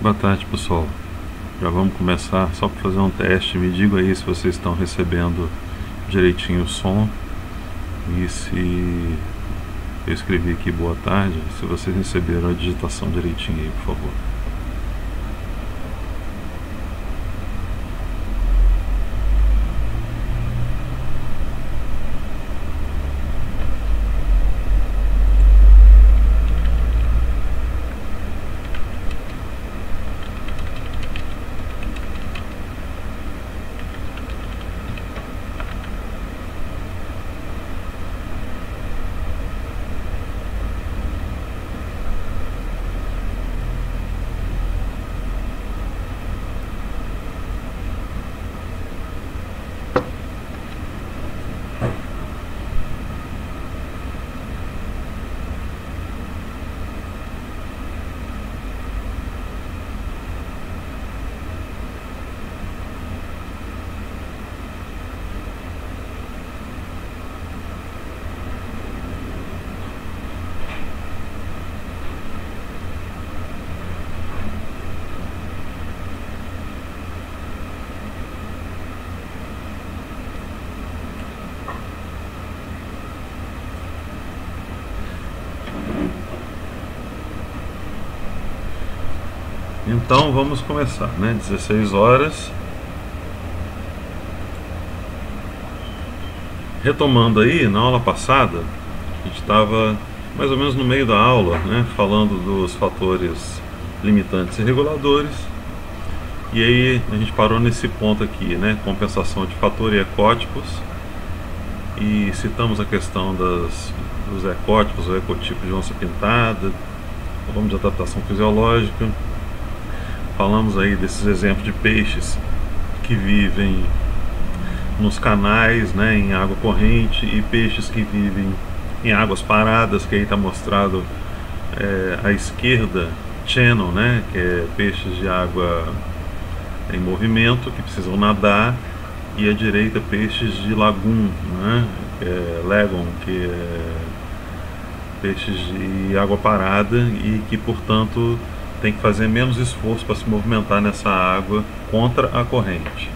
Boa tarde, pessoal. Já vamos começar só para fazer um teste. Me digam aí se vocês estão recebendo direitinho o som e se eu escrevi aqui boa tarde, se vocês receberam a digitação direitinho aí, por favor. Então vamos começar, né? 16 horas. Retomando aí, na aula passada, a gente estava mais ou menos no meio da aula, né? Falando dos fatores limitantes e reguladores. E aí a gente parou nesse ponto aqui, né? Compensação de fator e ecótipos. E citamos a questão dos ecótipos, o ecotipo de onça pintada. Falamos de adaptação fisiológica. Falamos aí desses exemplos de peixes que vivem nos canais, né, em água corrente, e peixes que vivem em águas paradas, que aí está mostrado à esquerda, channel, né, que é peixes de água em movimento, que precisam nadar, e à direita peixes de lagoon, né, que é lagoon, que é peixes de água parada e que, portanto, tem que fazer menos esforço para se movimentar nessa água contra a corrente.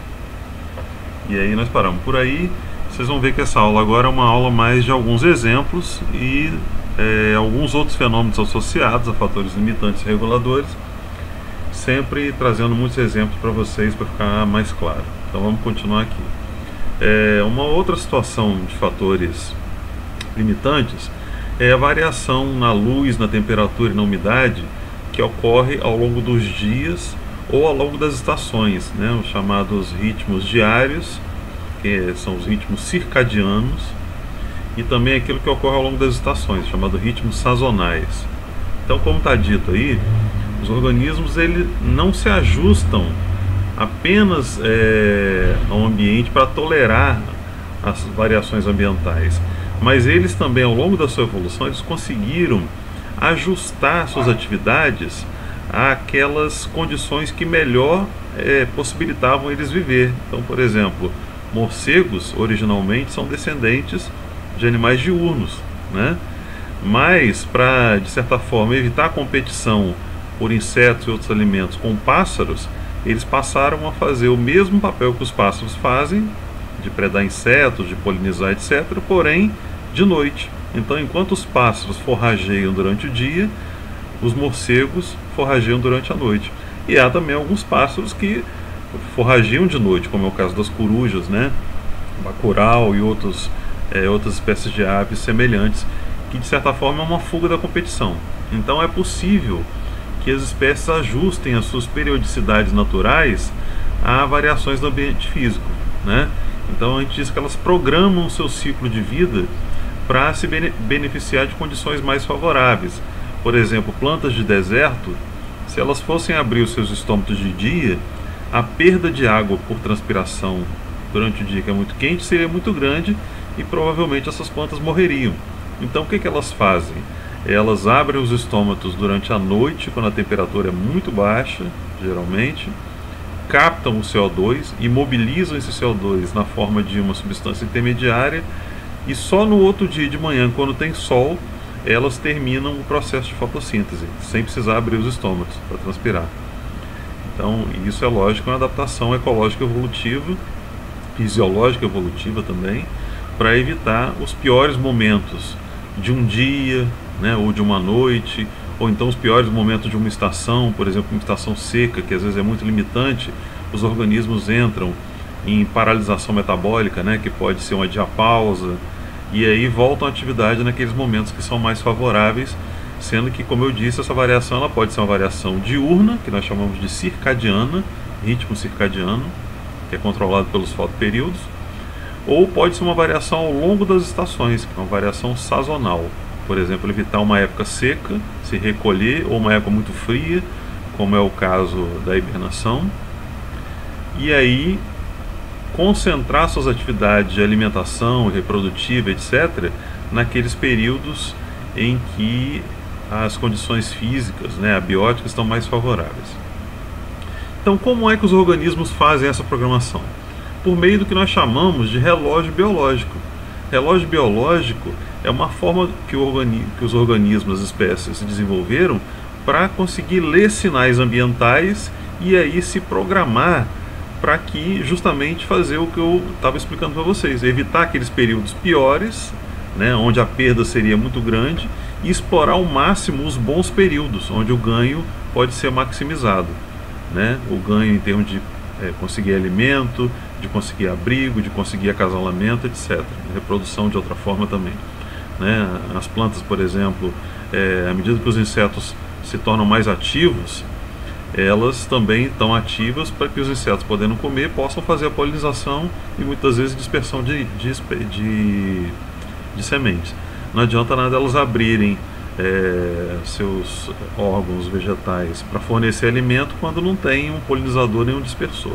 E aí nós paramos por aí. Vocês vão ver que essa aula agora é uma aula mais de alguns exemplos e alguns outros fenômenos associados a fatores limitantes e reguladores, sempre trazendo muitos exemplos para vocês para ficar mais claro. Então vamos continuar aqui. Uma outra situação de fatores limitantes é a variação na luz, na temperatura e na umidade que ocorre ao longo dos dias ou ao longo das estações, né? Os chamados ritmos diários, que são os ritmos circadianos, e também aquilo que ocorre ao longo das estações, chamado ritmos sazonais. Então, como está dito aí, os organismos não se ajustam apenas ao ambiente para tolerar as variações ambientais, mas eles também, ao longo da sua evolução, eles conseguiram ajustar suas atividades àquelas condições que melhor possibilitavam eles viver. Então, por exemplo, morcegos originalmente são descendentes de animais diurnos, né? Mas para, de certa forma, evitar a competição por insetos e outros alimentos com pássaros, eles passaram a fazer o mesmo papel que os pássaros fazem, de predar insetos, de polinizar, etc., porém de noite. Então, enquanto os pássaros forrageiam durante o dia, os morcegos forrageiam durante a noite. E há também alguns pássaros que forrageiam de noite, como é o caso das corujas, né? Bacurau e outras espécies de aves semelhantes, que de certa forma é uma fuga da competição. Então é possível que as espécies ajustem as suas periodicidades naturais a variações do ambiente físico, né? Então a gente diz que elas programam o seu ciclo de vida para se beneficiar de condições mais favoráveis. Por exemplo, plantas de deserto, se elas fossem abrir os seus estômatos de dia, a perda de água por transpiração durante o dia, que é muito quente, seria muito grande e provavelmente essas plantas morreriam. Então o que elas fazem? Elas abrem os estômatos durante a noite, quando a temperatura é muito baixa, geralmente, captam o CO2, imobilizam esse CO2 na forma de uma substância intermediária, e só no outro dia de manhã, quando tem sol, elas terminam o processo de fotossíntese, sem precisar abrir os estômatos para transpirar. Então, isso é lógico, é uma adaptação ecológica evolutiva, fisiológica evolutiva também, para evitar os piores momentos de um dia, né, ou de uma noite, ou então os piores momentos de uma estação, por exemplo, uma estação seca, que às vezes é muito limitante, os organismos entram em paralisação metabólica, né, que pode ser uma diapausa, e aí voltam à atividade naqueles momentos que são mais favoráveis, sendo que, como eu disse, essa variação ela pode ser uma variação diurna, que nós chamamos de circadiana, ritmo circadiano, que é controlado pelos fotoperíodos, ou pode ser uma variação ao longo das estações, que é uma variação sazonal. Por exemplo, evitar uma época seca, se recolher, ou uma época muito fria, como é o caso da hibernação, e aí concentrar suas atividades de alimentação, reprodutiva, etc., naqueles períodos em que as condições físicas, né, abióticas, estão mais favoráveis. Então, como é que os organismos fazem essa programação? Por meio do que nós chamamos de relógio biológico. Relógio biológico é uma forma que os organismos, as espécies, desenvolveram para conseguir ler sinais ambientais e aí se programar para que justamente fazer o que eu estava explicando para vocês, evitar aqueles períodos piores, né, onde a perda seria muito grande, e explorar ao máximo os bons períodos, onde o ganho pode ser maximizado, né? O ganho em termos de conseguir alimento, de conseguir abrigo, de conseguir acasalamento, etc. Reprodução de outra forma também, né? As plantas, por exemplo, à medida que os insetos se tornam mais ativos, elas também estão ativas para que os insetos, podendo comer, possam fazer a polinização e muitas vezes dispersão de sementes. Não adianta nada elas abrirem seus órgãos vegetais para fornecer alimento quando não tem um polinizador nem um dispersor.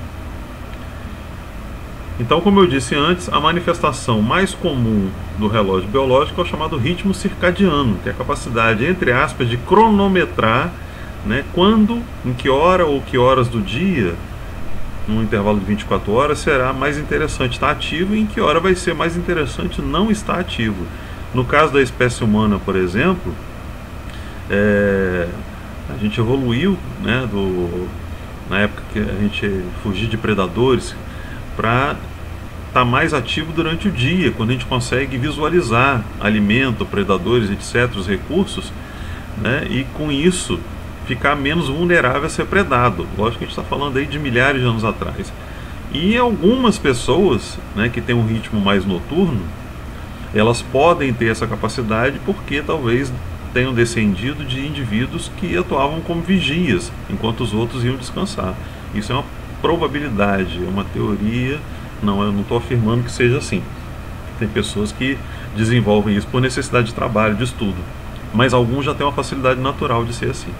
Então, como eu disse antes, a manifestação mais comum do relógio biológico é o chamado ritmo circadiano, que é a capacidade, entre aspas, de cronometrar, né, quando, em que hora ou que horas do dia, num intervalo de 24 horas, será mais interessante estar ativo e em que hora vai ser mais interessante não estar ativo. No caso da espécie humana, por exemplo, a gente evoluiu, né, na época que a gente fugia de predadores, para estar mais ativo durante o dia, quando a gente consegue visualizar alimento, predadores, etc., os recursos, né, e com isso ficar menos vulnerável a ser predado. Lógico que a gente está falando aí de milhares de anos atrás. E algumas pessoas, né, que têm um ritmo mais noturno, elas podem ter essa capacidade porque talvez tenham descendido de indivíduos que atuavam como vigias, enquanto os outros iam descansar. Isso é uma probabilidade, é uma teoria, não, eu não estou afirmando que seja assim. Tem pessoas que desenvolvem isso por necessidade de trabalho, de estudo, mas alguns já têm uma facilidade natural de ser assim.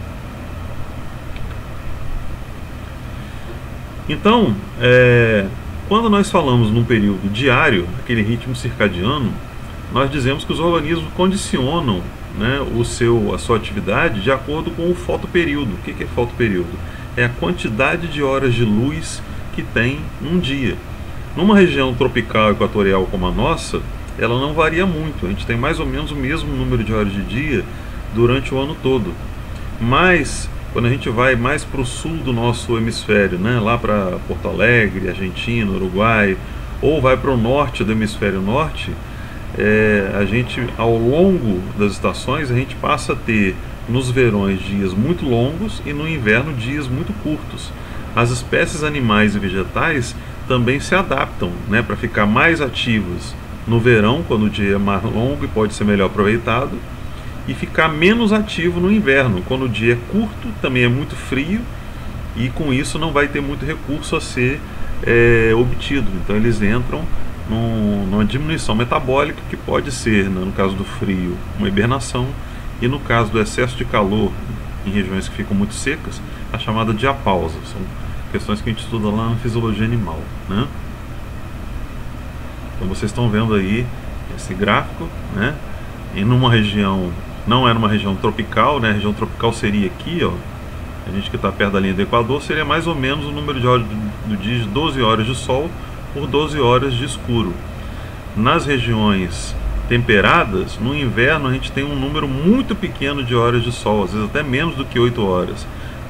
Então, quando nós falamos num período diário, aquele ritmo circadiano, nós dizemos que os organismos condicionam, né, a sua atividade de acordo com o fotoperíodo. O que é fotoperíodo? É a quantidade de horas de luz que tem um dia. Numa região tropical equatorial como a nossa, ela não varia muito. A gente tem mais ou menos o mesmo número de horas de dia durante o ano todo. Mas quando a gente vai mais para o sul do nosso hemisfério, né, lá para Porto Alegre, Argentina, Uruguai, ou vai para o norte do hemisfério norte, a gente, ao longo das estações, a gente passa a ter nos verões dias muito longos e no inverno dias muito curtos. As espécies animais e vegetais também se adaptam, né, para ficar mais ativas no verão, quando o dia é mais longo e pode ser melhor aproveitado, e ficar menos ativo no inverno, quando o dia é curto, também é muito frio, e com isso não vai ter muito recurso a ser obtido. Então eles entram numa diminuição metabólica, que pode ser, no caso do frio, uma hibernação, e no caso do excesso de calor em regiões que ficam muito secas, a chamada diapausa. São questões que a gente estuda lá na fisiologia animal, né? Então vocês estão vendo aí esse gráfico, né? E numa região, não é numa região tropical, né? A região tropical seria aqui, ó. A gente que está perto da linha do Equador, seria mais ou menos o número de horas do dia de 12 horas de sol por 12 horas de escuro. Nas regiões temperadas, no inverno a gente tem um número muito pequeno de horas de sol, às vezes até menos do que 8 horas.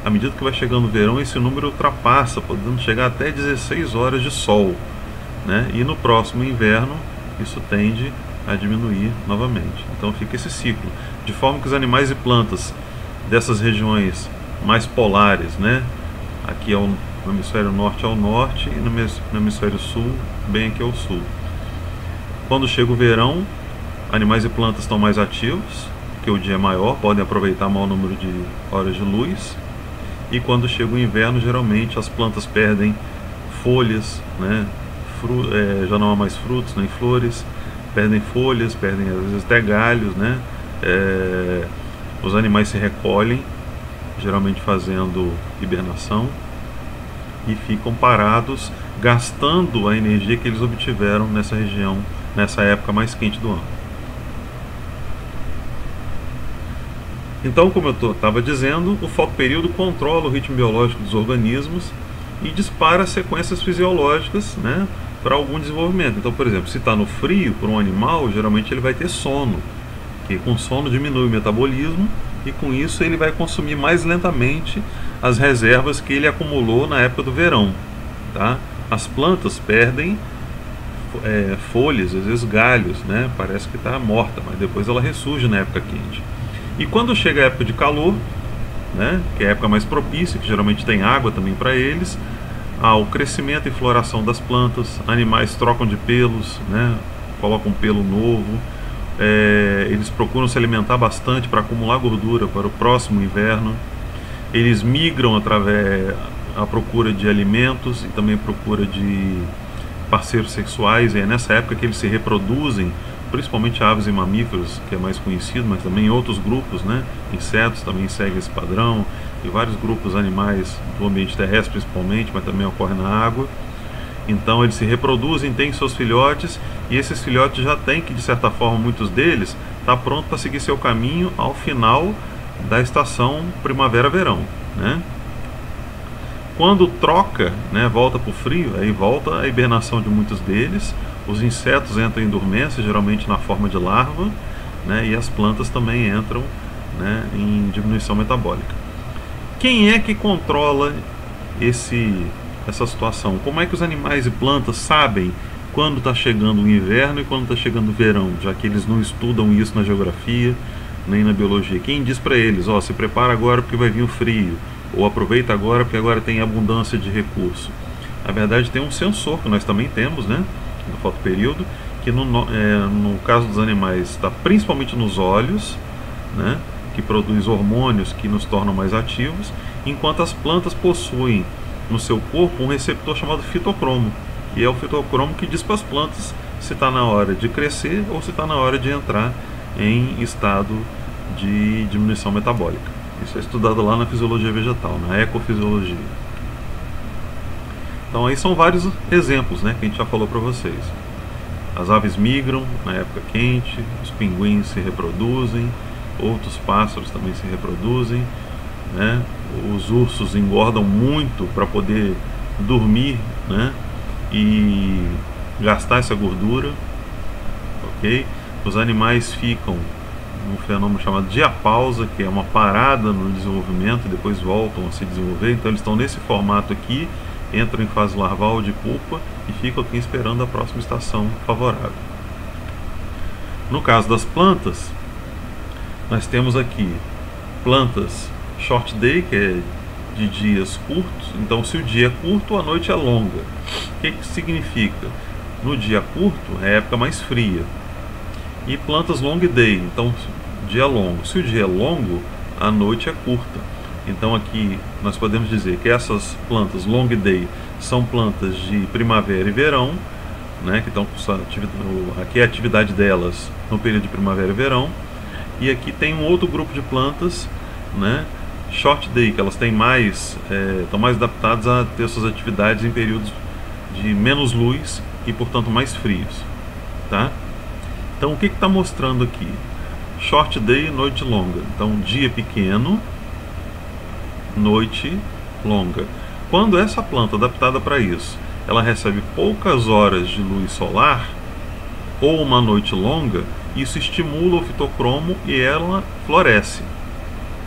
à medida que vai chegando o verão, esse número ultrapassa, podendo chegar até 16 horas de sol, né? E no próximo inverno isso tende a diminuir novamente. Então fica esse ciclo, de forma que os animais e plantas dessas regiões mais polares, né? Aqui no hemisfério norte ao norte e no hemisfério sul, bem aqui ao sul. Quando chega o verão, animais e plantas estão mais ativos, porque o dia é maior, podem aproveitar maior número de horas de luz. E quando chega o inverno, geralmente as plantas perdem folhas, né? Já não há mais frutos nem flores, perdem folhas, perdem às vezes até galhos, né? Os animais se recolhem, geralmente fazendo hibernação, e ficam parados, gastando a energia que eles obtiveram nessa região, nessa época mais quente do ano. Então, como eu estava dizendo, o fotoperíodo controla o ritmo biológico dos organismos e dispara sequências fisiológicas, né, para algum desenvolvimento. Então, por exemplo, se está no frio, para um animal, geralmente ele vai ter sono, que com sono diminui o metabolismo e com isso ele vai consumir mais lentamente as reservas que ele acumulou na época do verão, tá? As plantas perdem folhas, às vezes galhos, né? Parece que está morta, mas depois ela ressurge na época quente. E quando chega a época de calor, né, que é a época mais propícia, que geralmente tem água também para eles, há o crescimento e floração das plantas, animais trocam de pelos, né, colocam pelo novo, eles procuram se alimentar bastante para acumular gordura para o próximo inverno, eles migram à procura de alimentos e também procura de parceiros sexuais, e é nessa época que eles se reproduzem, principalmente aves e mamíferos, que é mais conhecido, mas também outros grupos, né? Insetos também seguem esse padrão, e vários grupos animais do ambiente terrestre principalmente, mas também ocorre na água. Então eles se reproduzem, têm seus filhotes, e esses filhotes já têm que, de certa forma, muitos deles, tá pronto para seguir seu caminho ao final da estação primavera-verão, né? Quando troca, né, volta para o frio, aí volta a hibernação de muitos deles, os insetos entram em dormência, geralmente na forma de larva, né, e as plantas também entram, né, em diminuição metabólica. Quem é que controla essa situação? Como é que os animais e plantas sabem quando está chegando o inverno e quando está chegando o verão, já que eles não estudam isso na geografia nem na biologia? Quem diz para eles, se prepara agora porque vai vir o frio, ou aproveita agora porque agora tem abundância de recurso? Na verdade tem um sensor que nós também temos, né, no fotoperíodo, que no caso dos animais está principalmente nos olhos, né, que produz hormônios que nos tornam mais ativos, enquanto as plantas possuem no seu corpo um receptor chamado fitocromo, que é o fitocromo que diz para as plantas se está na hora de crescer ou se está na hora de entrar em estado de diminuição metabólica. Isso é estudado lá na fisiologia vegetal, na ecofisiologia. Então aí são vários exemplos, né, que a gente já falou para vocês. As aves migram na época quente, os pinguins se reproduzem, outros pássaros também se reproduzem, né? Os ursos engordam muito para poder dormir, né, e gastar essa gordura, ok? Os animais ficam num fenômeno chamado diapausa, que é uma parada no desenvolvimento e depois voltam a se desenvolver. Então eles estão nesse formato aqui, entram em fase larval de pupa e ficam aqui esperando a próxima estação favorável. No caso das plantas, nós temos aqui plantas short day, que é de dias curtos. Então se o dia é curto, a noite é longa. O que significa? No dia curto é a época mais fria. E plantas long day, então dia longo. Se o dia é longo, a noite é curta. Então aqui nós podemos dizer que essas plantas long day são plantas de primavera e verão, né, que estão aqui é a atividade delas no período de primavera e verão. E aqui tem um outro grupo de plantas, né, short day, que elas têm estão mais adaptadas a ter suas atividades em períodos de menos luz e portanto mais frios, tá? Então o que está mostrando aqui? Short day, noite longa. Então dia pequeno, noite longa. Quando essa planta adaptada para isso, ela recebe poucas horas de luz solar ou uma noite longa, isso estimula o fitocromo e ela floresce.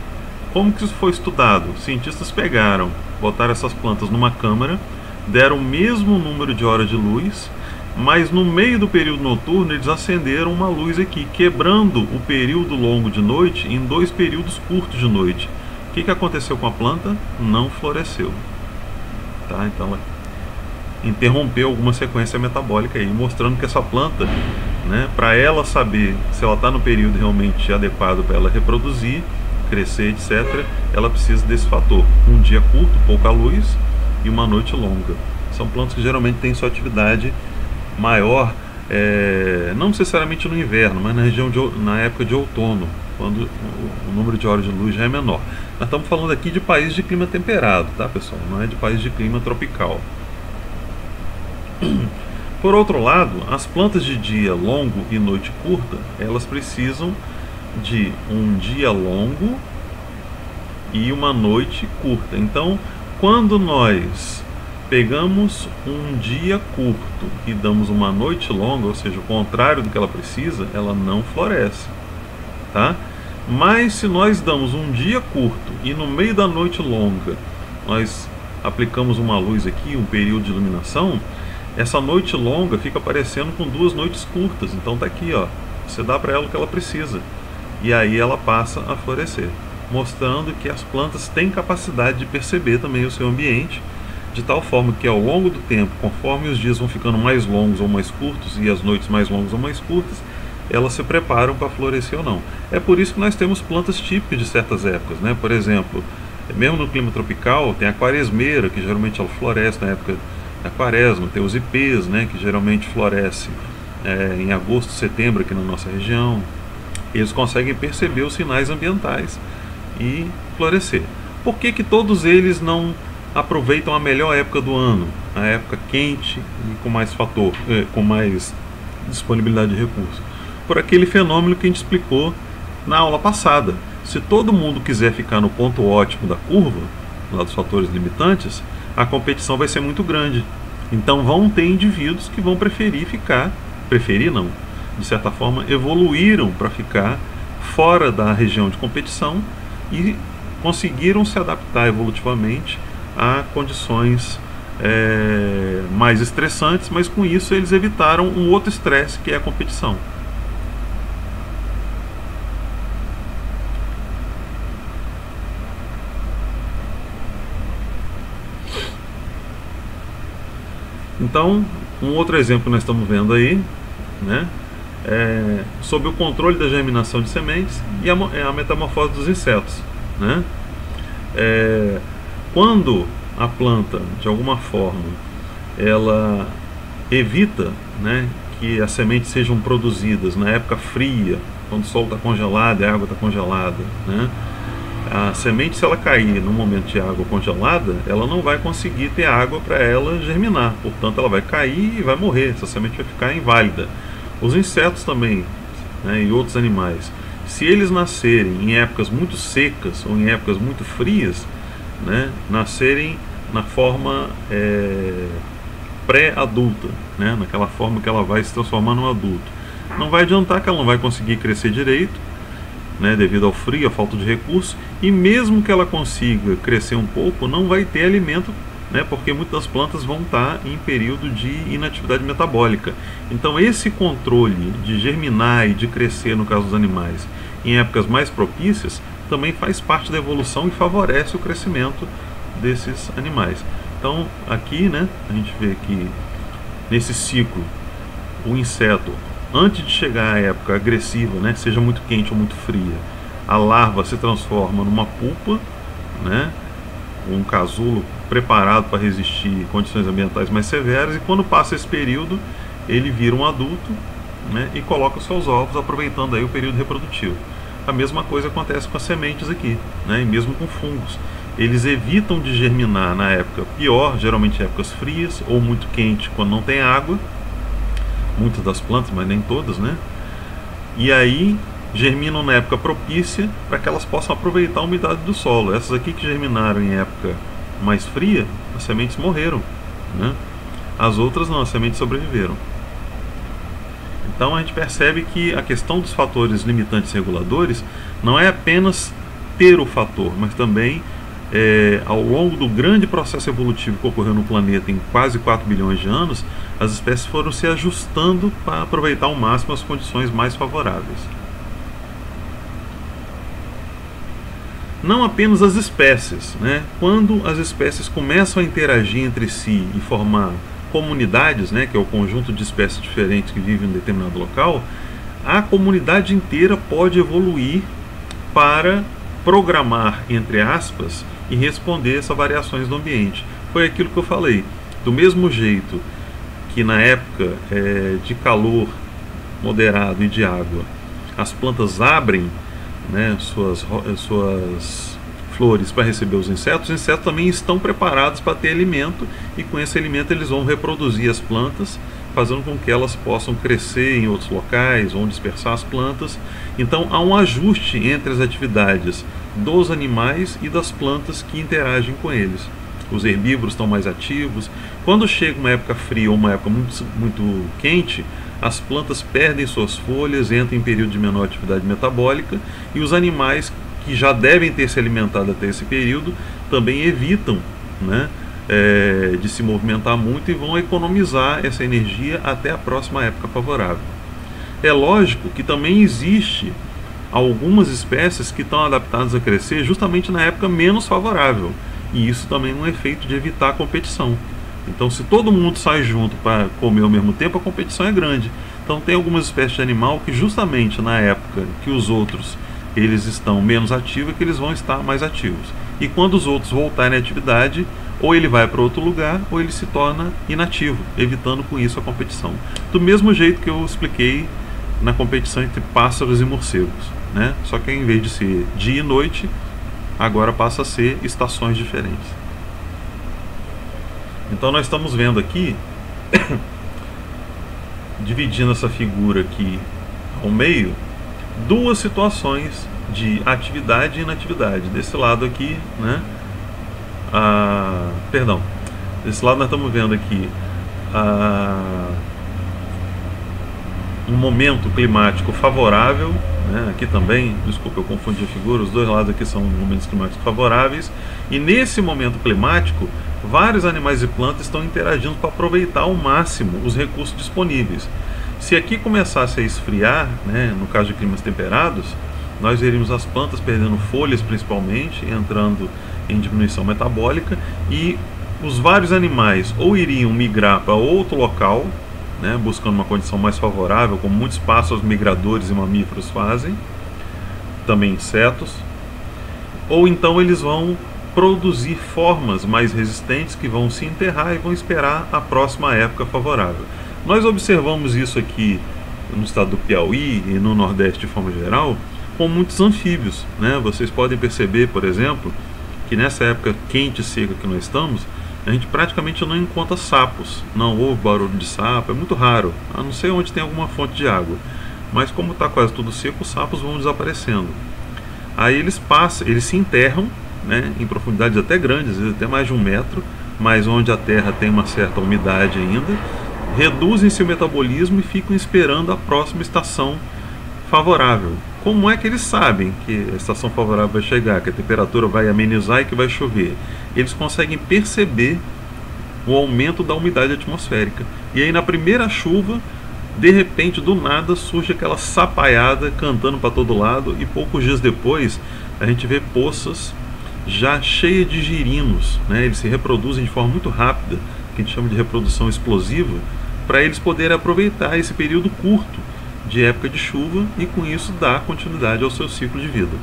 Como que isso foi estudado? Cientistas pegaram, botaram essas plantas numa câmara, deram o mesmo número de horas de luz, mas no meio do período noturno eles acenderam uma luz aqui, quebrando o período longo de noite em 2 períodos curtos de noite. O que aconteceu com a planta? Não floresceu. Tá? Então ela interrompeu alguma sequência metabólica aí, mostrando que essa planta, né, para ela saber se ela está no período realmente adequado para ela reproduzir, crescer, etc., ela precisa desse fator: um dia curto, pouca luz, e uma noite longa. São plantas que geralmente têm sua atividade maior, não necessariamente no inverno, mas na época de outono, quando o número de horas de luz já é menor. Nós estamos falando aqui de países de clima temperado, tá, pessoal? Não é de país de clima tropical. Por outro lado, as plantas de dia longo e noite curta, elas precisam de um dia longo e uma noite curta. Então, quando nós pegamos um dia curto e damos uma noite longa, ou seja, o contrário do que ela precisa, ela não floresce, tá? Mas se nós damos um dia curto e no meio da noite longa nós aplicamos uma luz aqui, um período de iluminação, essa noite longa fica parecendo com 2 noites curtas. Então tá aqui, ó, você dá para ela o que ela precisa e aí ela passa a florescer, mostrando que as plantas têm capacidade de perceber também o seu ambiente, de tal forma que ao longo do tempo, conforme os dias vão ficando mais longos ou mais curtos e as noites mais longas ou mais curtas, elas se preparam para florescer ou não. É por isso que nós temos plantas típicas de certas épocas, né? Por exemplo, mesmo no clima tropical, tem a quaresmeira, que geralmente ela floresce na época da quaresma. Tem os ipês, né, que geralmente floresce em agosto, setembro aqui na nossa região. Eles conseguem perceber os sinais ambientais e florescer. Por que todos eles não aproveitam a melhor época do ano, a época quente e com mais disponibilidade de recursos? Por aquele fenômeno que a gente explicou na aula passada. Se todo mundo quiser ficar no ponto ótimo da curva, lá dos fatores limitantes, a competição vai ser muito grande. Então vão ter indivíduos que vão preferir não, de certa forma evoluíram para ficar fora da região de competição e conseguiram se adaptar evolutivamente a condições mais estressantes, mas com isso eles evitaram um outro estresse, que é a competição. Então, um outro exemplo que nós estamos vendo aí, né, sobre o controle da germinação de sementes e a metamorfose dos insetos, né? Quando a planta, de alguma forma, ela evita, né, que as sementes sejam produzidas na época fria, quando o sol está congelado e a água está congelada, né? A semente, se ela cair no momento de água congelada, ela não vai conseguir ter água para ela germinar, portanto ela vai cair e vai morrer, essa semente vai ficar inválida. Os insetos também, né, e outros animais, se eles nascerem em épocas muito secas ou em épocas muito frias, né, nascerem na forma pré-adulta, né, naquela forma que ela vai se transformar num adulto, não vai adiantar, que ela não vai conseguir crescer direito, né, devido ao frio, à falta de recursos, e mesmo que ela consiga crescer um pouco, não vai ter alimento, né, porque muitas das plantas vão estar em período de inatividade metabólica. Então esse controle de germinar e de crescer, no caso dos animais, em épocas mais propícias, também faz parte da evolução e favorece o crescimento desses animais. Então aqui, né, a gente vê que nesse ciclo o inseto, antes de chegar à época agressiva, né, seja muito quente ou muito fria, a larva se transforma numa pupa, né, um casulo preparado para resistir condições ambientais mais severas, e quando passa esse período ele vira um adulto, né, e coloca os seus ovos, aproveitando aí o período reprodutivo. A mesma coisa acontece com as sementes aqui, né, e mesmo com fungos. Eles evitam de germinar na época pior, geralmente em épocas frias ou muito quente, quando não tem água, muitas das plantas, mas nem todas, né? E aí germinam na época propícia para que elas possam aproveitar a umidade do solo. Essas aqui que germinaram em época mais fria, as sementes morreram, né? As outras não, as sementes sobreviveram. Então a gente percebe que a questão dos fatores limitantes reguladores não é apenas ter o fator, mas também ao longo do grande processo evolutivo que ocorreu no planeta em quase 4 bilhões de anos, as espécies foram se ajustando para aproveitar ao máximo as condições mais favoráveis. Não apenas as espécies, né? Quando as espécies começam a interagir entre si e formar comunidades, né, que é o conjunto de espécies diferentes que vivem em um determinado local, a comunidade inteira pode evoluir para programar, entre aspas, e responder essas variações do ambiente. Foi aquilo que eu falei. Do mesmo jeito que na época de calor moderado e de água, as plantas abrem, né, suas flores para receber os insetos também estão preparados para ter alimento, e com esse alimento eles vão reproduzir as plantas, fazendo com que elas possam crescer em outros locais, vão dispersar as plantas. Então há um ajuste entre as atividades dos animais e das plantas que interagem com eles. Os herbívoros estão mais ativos. Quando chega uma época fria ou uma época muito quente, as plantas perdem suas folhas, entram em período de menor atividade metabólica, e os animais que já devem ter se alimentado até esse período também evitam, né, de se movimentar muito, e vão economizar essa energia até a próxima época favorável. É lógico que também existe algumas espécies que estão adaptadas a crescer justamente na época menos favorável, e isso também é um efeito de evitar a competição. Então, se todo mundo sai junto para comer ao mesmo tempo, a competição é grande. Então tem algumas espécies de animal que justamente na época que os outros eles estão menos ativos, que eles vão estar mais ativos. E quando os outros voltarem à atividade, ou ele vai para outro lugar, ou ele se torna inativo, evitando com isso a competição. Do mesmo jeito que eu expliquei na competição entre pássaros e morcegos, né? Só que em vez de ser dia e noite, agora passa a ser estações diferentes. Então nós estamos vendo aqui, dividindo essa figura aqui ao meio, duas situações de atividade e inatividade. Desse lado aqui, né? Desse lado nós estamos vendo aqui um momento climático favorável, né? Aqui também, desculpa, eu confundi a figura, os dois lados aqui são momentos climáticos favoráveis, e nesse momento climático vários animais e plantas estão interagindo para aproveitar ao máximo os recursos disponíveis. Se aqui começasse a esfriar, né, no caso de climas temperados, nós veríamos as plantas perdendo folhas principalmente, entrando em diminuição metabólica, e os vários animais ou iriam migrar para outro local, né, buscando uma condição mais favorável, como muitos pássaros migradores e mamíferos fazem, também insetos, ou então eles vão produzir formas mais resistentes que vão se enterrar e vão esperar a próxima época favorável. Nós observamos isso aqui no estado do Piauí e no Nordeste de forma geral, com muitos anfíbios, né? Vocês podem perceber, por exemplo, que nessa época quente e seca que nós estamos, a gente praticamente não encontra sapos, não houve barulho de sapo, é muito raro, a não ser onde tem alguma fonte de água. Mas como está quase tudo seco, os sapos vão desaparecendo. Aí eles se enterram, né, em profundidades até grandes, às vezes até mais de 1 metro, mas onde a terra tem uma certa umidade ainda, reduzem seu metabolismo e ficam esperando a próxima estação favorável. Como é que eles sabem que a estação favorável vai chegar, que a temperatura vai amenizar e que vai chover? Eles conseguem perceber o aumento da umidade atmosférica. E aí na primeira chuva, de repente, do nada, surge aquela sapaiada cantando para todo lado, e poucos dias depois a gente vê poças já cheias de girinos, né? Eles se reproduzem de forma muito rápida, que a gente chama de reprodução explosiva, para eles poderem aproveitar esse período curto de época de chuva e com isso dar continuidade ao seu ciclo de vida.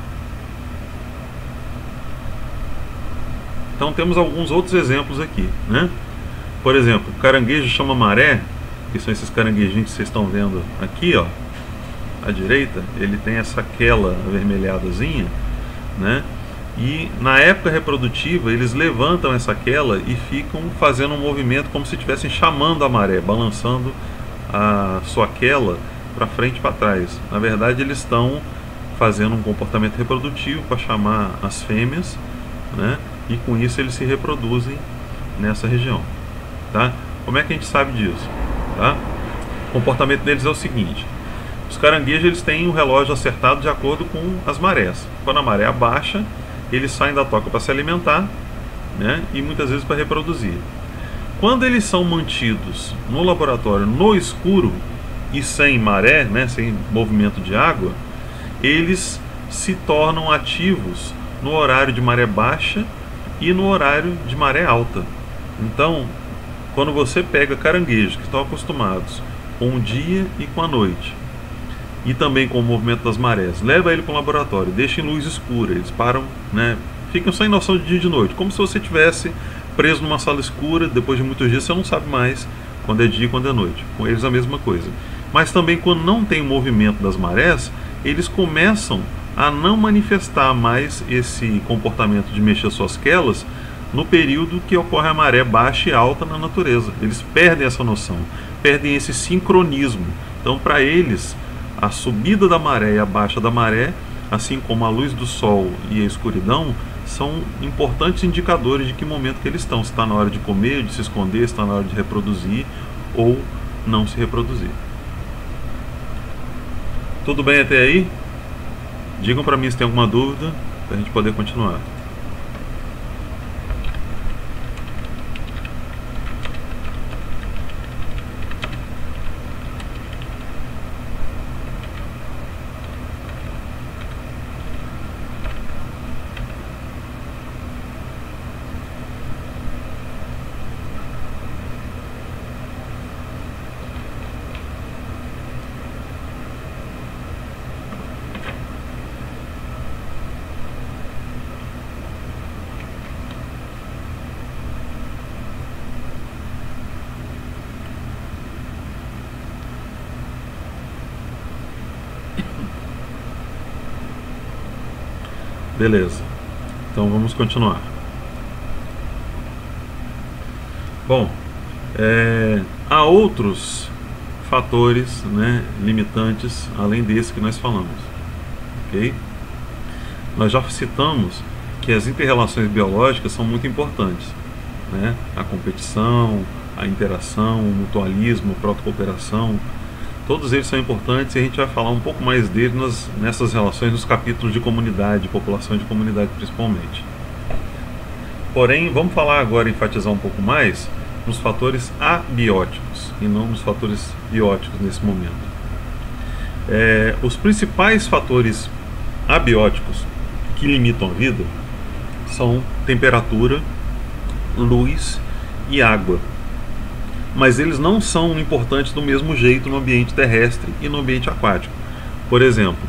Então temos alguns outros exemplos aqui, né? Por exemplo, o caranguejo chama-maré, que são esses caranguejinhos que vocês estão vendo aqui, ó, à direita, ele tem essa quela avermelhadazinha, né? E na época reprodutiva eles levantam essa quela e ficam fazendo um movimento como se estivessem chamando a maré, balançando a sua quela para frente e para trás. Na verdade eles estão fazendo um comportamento reprodutivo para chamar as fêmeas, né? E com isso eles se reproduzem nessa região, tá? Como é que a gente sabe disso? Tá? O comportamento deles é o seguinte: Os caranguejos eles têm um relógio acertado de acordo com as marés. Quando a maré abaixa, eles saem da toca para se alimentar, né, e muitas vezes para reproduzir. Quando eles são mantidos no laboratório no escuro e sem maré, né, sem movimento de água, eles se tornam ativos no horário de maré baixa e no horário de maré alta. Então, quando você pega caranguejos que estão acostumados com o dia e com a noite, e também com o movimento das marés, leva ele para um laboratório, deixa em luz escura, eles param, né, ficam sem noção de dia e de noite, como se você estivesse preso numa sala escura. Depois de muitos dias você não sabe mais quando é dia e quando é noite. Com eles a mesma coisa. Mas também quando não tem o movimento das marés, eles começam a não manifestar mais esse comportamento de mexer suas quelas no período que ocorre a maré baixa e alta na natureza. Eles perdem essa noção, perdem esse sincronismo. Então, para eles, a subida da maré e a baixa da maré, assim como a luz do sol e a escuridão, são importantes indicadores de que momento que eles estão. Se está na hora de comer, de se esconder, se está na hora de reproduzir ou não se reproduzir. Tudo bem até aí? Digam para mim se tem alguma dúvida, para a gente poder continuar. Beleza, então vamos continuar. Bom, há outros fatores, né, limitantes além desse que nós falamos, ok? Nós já citamos que as inter-relações biológicas são muito importantes, né? A competição, a interação, o mutualismo, a protocooperação, todos eles são importantes e a gente vai falar um pouco mais deles nessas relações nos capítulos de comunidade, população e de comunidade principalmente. Porém, vamos falar agora, enfatizar um pouco mais nos fatores abióticos e não nos fatores bióticos nesse momento. Os principais fatores abióticos que limitam a vida são temperatura, luz e água. Mas eles não são importantes do mesmo jeito no ambiente terrestre e no ambiente aquático. Por exemplo,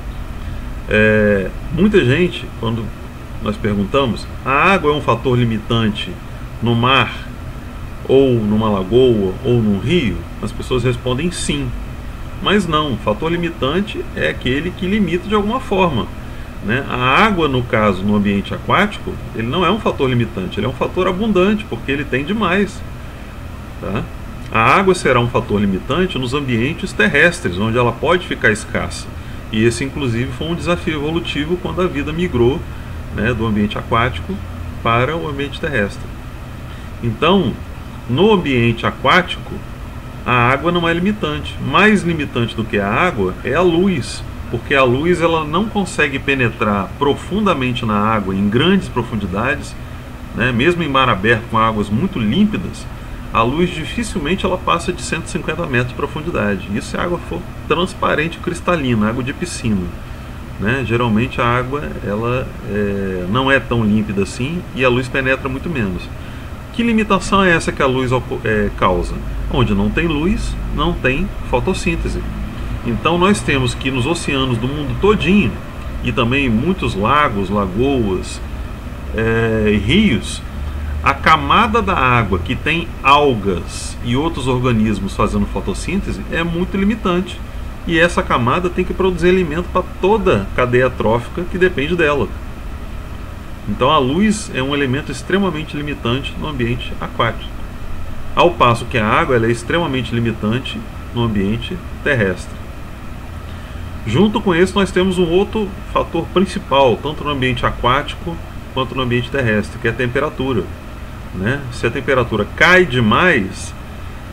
muita gente, quando nós perguntamos, a água é um fator limitante no mar, ou numa lagoa, ou num rio? As pessoas respondem sim. Mas não, o fator limitante é aquele que limita de alguma forma, né? A água, no caso, no ambiente aquático, ele não é um fator limitante, ele é um fator abundante, porque ele tem demais, tá? A água será um fator limitante nos ambientes terrestres, onde ela pode ficar escassa. E esse, inclusive, foi um desafio evolutivo quando a vida migrou, né, do ambiente aquático para o ambiente terrestre. Então, no ambiente aquático, a água não é limitante. Mais limitante do que a água é a luz, porque a luz ela não consegue penetrar profundamente na água, em grandes profundidades, né, mesmo em mar aberto com águas muito límpidas. A luz dificilmente ela passa de 150 metros de profundidade. Isso se a água for transparente e cristalina, água de piscina, né? Geralmente a água ela não é tão límpida assim e a luz penetra muito menos. Que limitação é essa que a luz causa? Onde não tem luz, não tem fotossíntese. Então nós temos que nos oceanos do mundo todinho, e também muitos lagos, lagoas, rios, a camada da água que tem algas e outros organismos fazendo fotossíntese é muito limitante. E essa camada tem que produzir alimento para toda a cadeia trófica que depende dela. Então a luz é um elemento extremamente limitante no ambiente aquático, ao passo que a água ela é extremamente limitante no ambiente terrestre. Junto com isso nós temos um outro fator principal, tanto no ambiente aquático quanto no ambiente terrestre, que é a temperatura, né? Se a temperatura cai demais,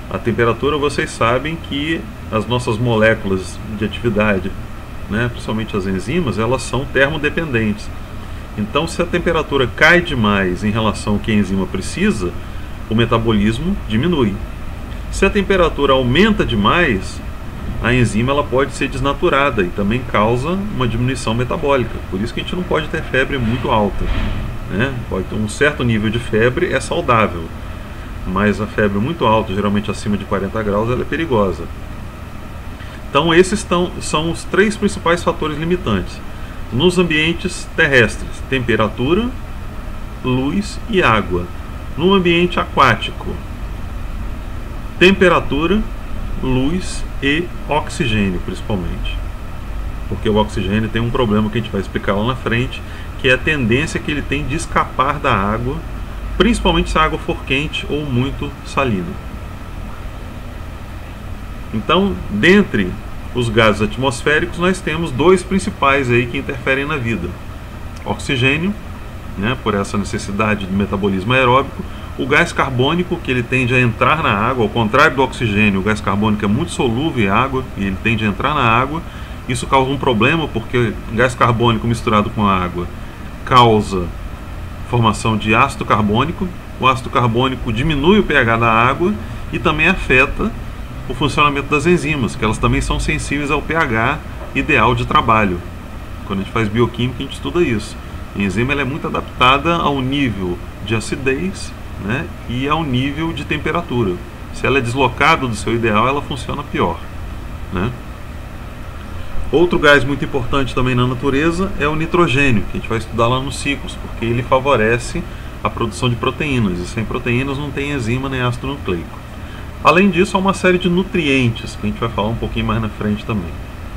A temperatura, vocês sabem que as nossas moléculas de atividade, né, principalmente as enzimas, elas são termodependentes. Então, se a temperatura cai demais em relação ao que a enzima precisa, o metabolismo diminui. Se a temperatura aumenta demais, a enzima ela pode ser desnaturada e também causa uma diminuição metabólica. Por isso que a gente não pode ter febre muito alta, né? Pode ter um certo nível de febre, é saudável, mas a febre muito alta, geralmente acima de 40 graus, ela é perigosa. Então esses são os 3 principais fatores limitantes nos ambientes terrestres: temperatura, luz e água. No ambiente aquático, temperatura, luz e oxigênio, principalmente, porque o oxigênio tem um problema que a gente vai explicar lá na frente, que é a tendência que ele tem de escapar da água, principalmente se a água for quente ou muito salina. Então, dentre os gases atmosféricos, nós temos 2 principais aí que interferem na vida: oxigênio, né, por essa necessidade de metabolismo aeróbico; o gás carbônico, que ele tende a entrar na água. Ao contrário do oxigênio, o gás carbônico é muito solúvel em água e ele tende a entrar na água. Isso causa um problema, porque gás carbônico misturado com a água causa formação de ácido carbônico. O ácido carbônico diminui o pH da água e também afeta o funcionamento das enzimas, que elas também são sensíveis ao pH ideal de trabalho. Quando a gente faz bioquímica, a gente estuda isso. A enzima ela é muito adaptada ao nível de acidez, né, e ao nível de temperatura. Se ela é deslocada do seu ideal, ela funciona pior, né? Outro gás muito importante também na natureza é o nitrogênio, que a gente vai estudar lá nos ciclos, porque ele favorece a produção de proteínas, e sem proteínas não tem enzima nem ácido nucleico. Além disso, há uma série de nutrientes, que a gente vai falar um pouquinho mais na frente também.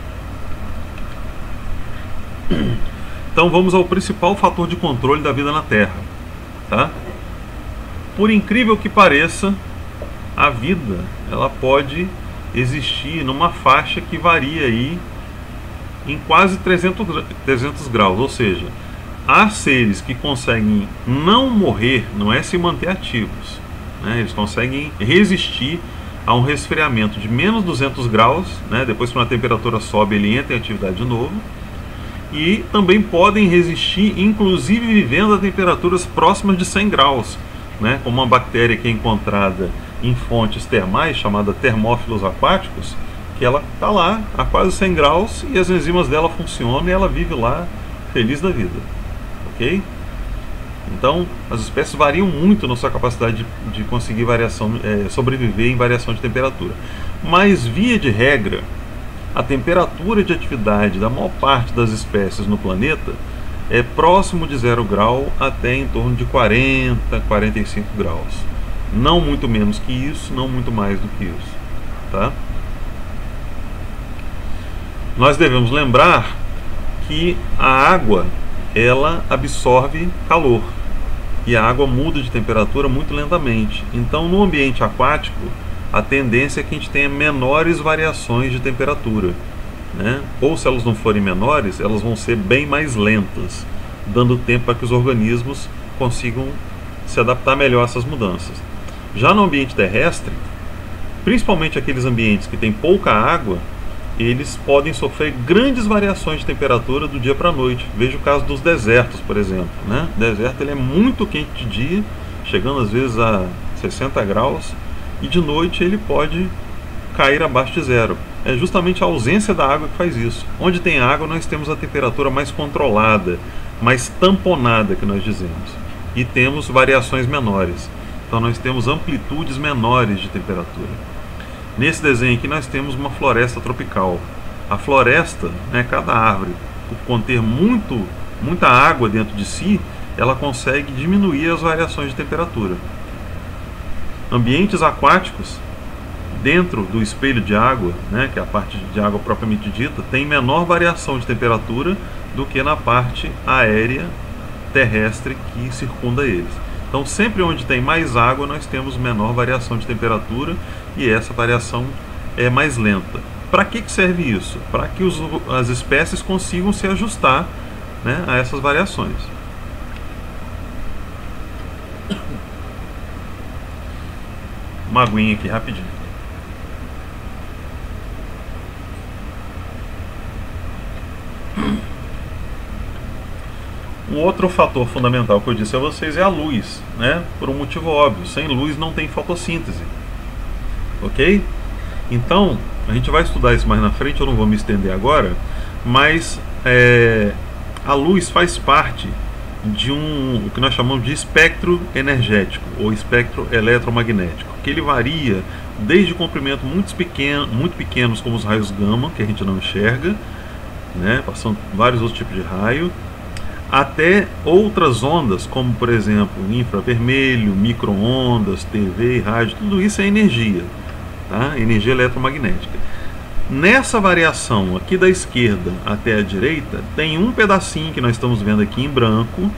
Então vamos ao principal fator de controle da vida na Terra, tá? Por incrível que pareça, a vida ela pode existir numa faixa que varia aí em quase 300 graus, ou seja, há seres que conseguem não morrer, não é se manter ativos, né? Eles conseguem resistir a um resfriamento de menos 200 graus, né? Depois, quando a temperatura sobe, ele entra em atividade de novo. E também podem resistir, inclusive vivendo a temperaturas próximas de 100 graus, né? Como uma bactéria que é encontrada em fontes termais, chamada termófilos aquáticos, que ela está lá a quase 100 graus e as enzimas dela funcionam e ela vive lá feliz da vida, ok? Então, as espécies variam muito na sua capacidade de conseguir sobreviver em variação de temperatura. Mas, via de regra, a temperatura de atividade da maior parte das espécies no planeta é próximo de 0 grau até em torno de 40, 45 graus. Não muito menos que isso, não muito mais do que isso, tá? Nós devemos lembrar que a água, ela absorve calor e a água muda de temperatura muito lentamente. Então, no ambiente aquático, a tendência é que a gente tenha menores variações de temperatura, né? Ou, se elas não forem menores, elas vão ser bem mais lentas, dando tempo para que os organismos consigam se adaptar melhor a essas mudanças. Já no ambiente terrestre, principalmente aqueles ambientes que têm pouca água, eles podem sofrer grandes variações de temperatura do dia para a noite. Veja o caso dos desertos, por exemplo, né? O deserto ele é muito quente de dia, chegando às vezes a 60 graus, e de noite ele pode cair abaixo de 0. É justamente a ausência da água que faz isso. Onde tem água, nós temos a temperatura mais controlada, mais tamponada, que nós dizemos, e temos variações menores. Então nós temos amplitudes menores de temperatura. Nesse desenho aqui nós temos uma floresta tropical. A floresta, né, cada árvore, por conter muita água dentro de si, ela consegue diminuir as variações de temperatura. Ambientes aquáticos, dentro do espelho de água, né, que é a parte de água propriamente dita, tem menor variação de temperatura do que na parte aérea terrestre que circunda eles. Então, sempre onde tem mais água, nós temos menor variação de temperatura e essa variação é mais lenta. Para que serve isso? Para que as espécies consigam se ajustar, né, a essas variações. Uma aguinha aqui rapidinho. Um outro fator fundamental que eu disse a vocês é a luz, né? Por um motivo óbvio, sem luz não tem fotossíntese, ok? Então, a gente vai estudar isso mais na frente, eu não vou me estender agora, mas a luz faz parte de o que nós chamamos de espectro energético ou espectro eletromagnético, que ele varia desde comprimentos muito pequenos como os raios gama, que a gente não enxerga, né, passando vários outros tipos de raio, até outras ondas, como por exemplo infravermelho, micro-ondas, TV e rádio. Tudo isso é energia, tá? Energia eletromagnética. Nessa variação aqui da esquerda até a direita, tem um pedacinho que nós estamos vendo aqui em branco,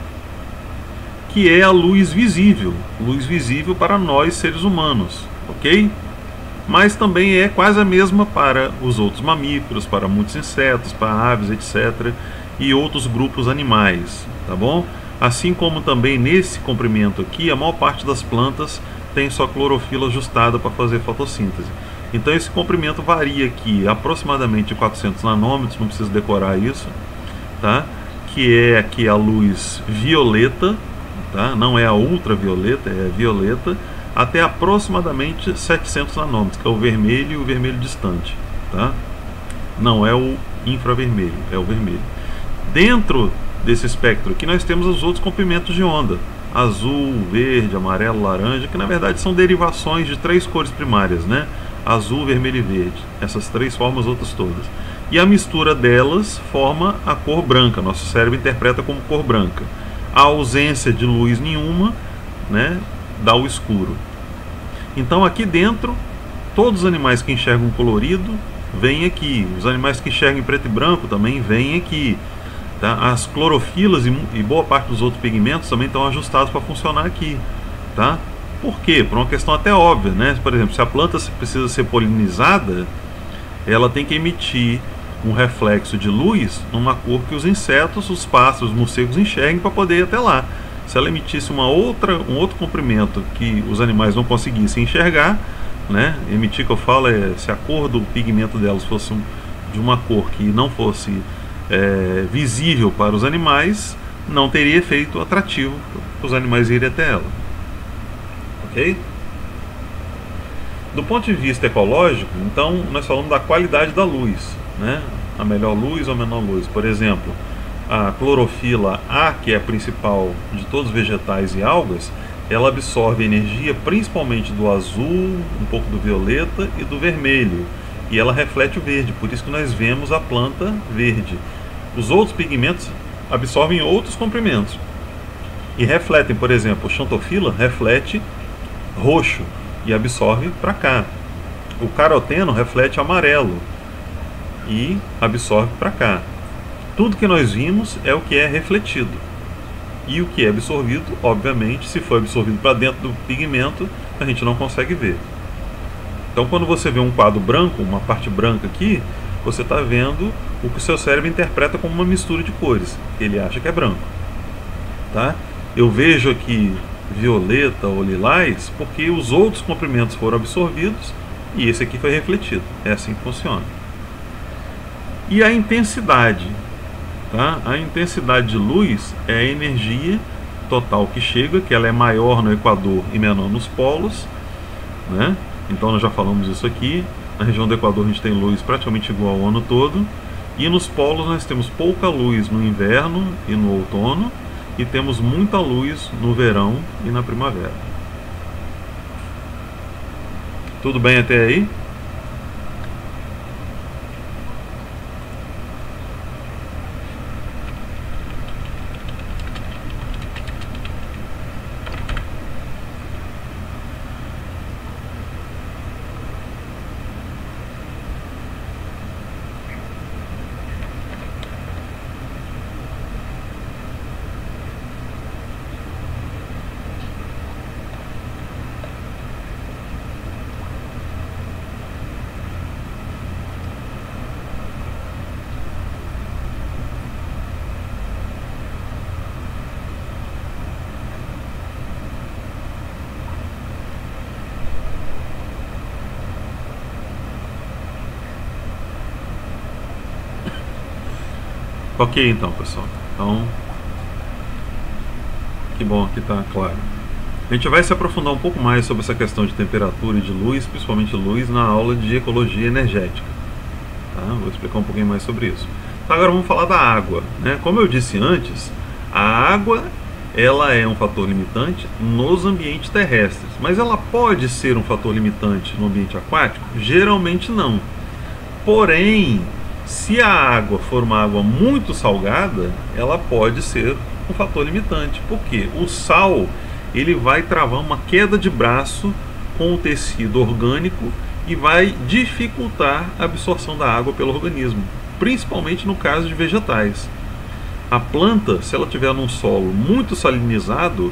que é a luz visível para nós seres humanos, ok? Mas também é quase a mesma para os outros mamíferos, para muitos insetos, para aves, etc. e outros grupos animais, tá bom? Assim como também nesse comprimento aqui, a maior parte das plantas tem sua clorofila ajustada para fazer fotossíntese. Então esse comprimento varia aqui aproximadamente 400 nanômetros, não preciso decorar isso, tá? Que é aqui a luz violeta, tá? Não é a ultravioleta, é a violeta, até aproximadamente 700 nanômetros, que é o vermelho e o vermelho distante, tá? Não é o infravermelho, é o vermelho. Dentro desse espectro aqui nós temos os outros comprimentos de onda, azul, verde, amarelo, laranja, que na verdade são derivações de 3 cores primárias, né? Azul, vermelho e verde. Essas 3 formam as outras todas. E a mistura delas forma a cor branca. Nosso cérebro interpreta como cor branca. A ausência de luz nenhuma, né, dá o escuro. Então aqui dentro, todos os animais que enxergam colorido vêm aqui. Os animais que enxergam em preto e branco também vêm aqui. Tá? As clorofilas e boa parte dos outros pigmentos também estão ajustados para funcionar aqui. Tá? Por quê? Por uma questão até óbvia, né? Por exemplo, se a planta precisa ser polinizada, ela tem que emitir um reflexo de luz numa cor que os insetos, os pássaros, os morcegos enxerguem para poder ir até lá. Se ela emitisse um outro comprimento que os animais não conseguissem enxergar, né? Emitir, que eu falo, se a cor do pigmento delas fosse de uma cor que não fosse visível para os animais, não teria efeito atrativo para os animais irem até ela. Okay? Do ponto de vista ecológico, então, nós falamos da qualidade da luz, né? A melhor luz ou a menor luz. Por exemplo, a clorofila A, que é a principal de todos os vegetais e algas, ela absorve energia principalmente do azul, um pouco do violeta e do vermelho, e ela reflete o verde, por isso que nós vemos a planta verde. Os outros pigmentos absorvem outros comprimentos e refletem. Por exemplo, o xantofila reflete roxo e absorve para cá. O caroteno reflete amarelo e absorve para cá. Tudo que nós vimos é o que é refletido. E o que é absorvido, obviamente, se for absorvido para dentro do pigmento, a gente não consegue ver. Então, quando você vê um quadro branco, uma parte branca aqui, você está vendo o que o seu cérebro interpreta como uma mistura de cores. Ele acha que é branco. Tá? Eu vejo aqui violeta ou lilás porque os outros comprimentos foram absorvidos e esse aqui foi refletido. É assim que funciona. E a intensidade, tá? A intensidade de luz é a energia total que chega, que ela é maior no equador e menor nos polos, né? Então nós já falamos isso aqui. Na região do equador a gente tem luz praticamente igual ao ano todo, e nos polos nós temos pouca luz no inverno e no outono, e temos muita luz no verão e na primavera. Tudo bem até aí? Ok, então, pessoal. Então, Que bom que está claro. A gente vai se aprofundar um pouco mais sobre essa questão de temperatura e de luz, principalmente luz, na aula de ecologia energética. Tá? Vou explicar um pouquinho mais sobre isso. Então, agora vamos falar da água, né? Como eu disse antes, a água ela é um fator limitante nos ambientes terrestres, mas ela pode ser um fator limitante no ambiente aquático? Geralmente não. Porém, se a água for uma água muito salgada, ela pode ser um fator limitante. Por quê? O sal ele vai travar uma queda de braço com o tecido orgânico e vai dificultar a absorção da água pelo organismo, principalmente no caso de vegetais. A planta, se ela tiver num solo muito salinizado,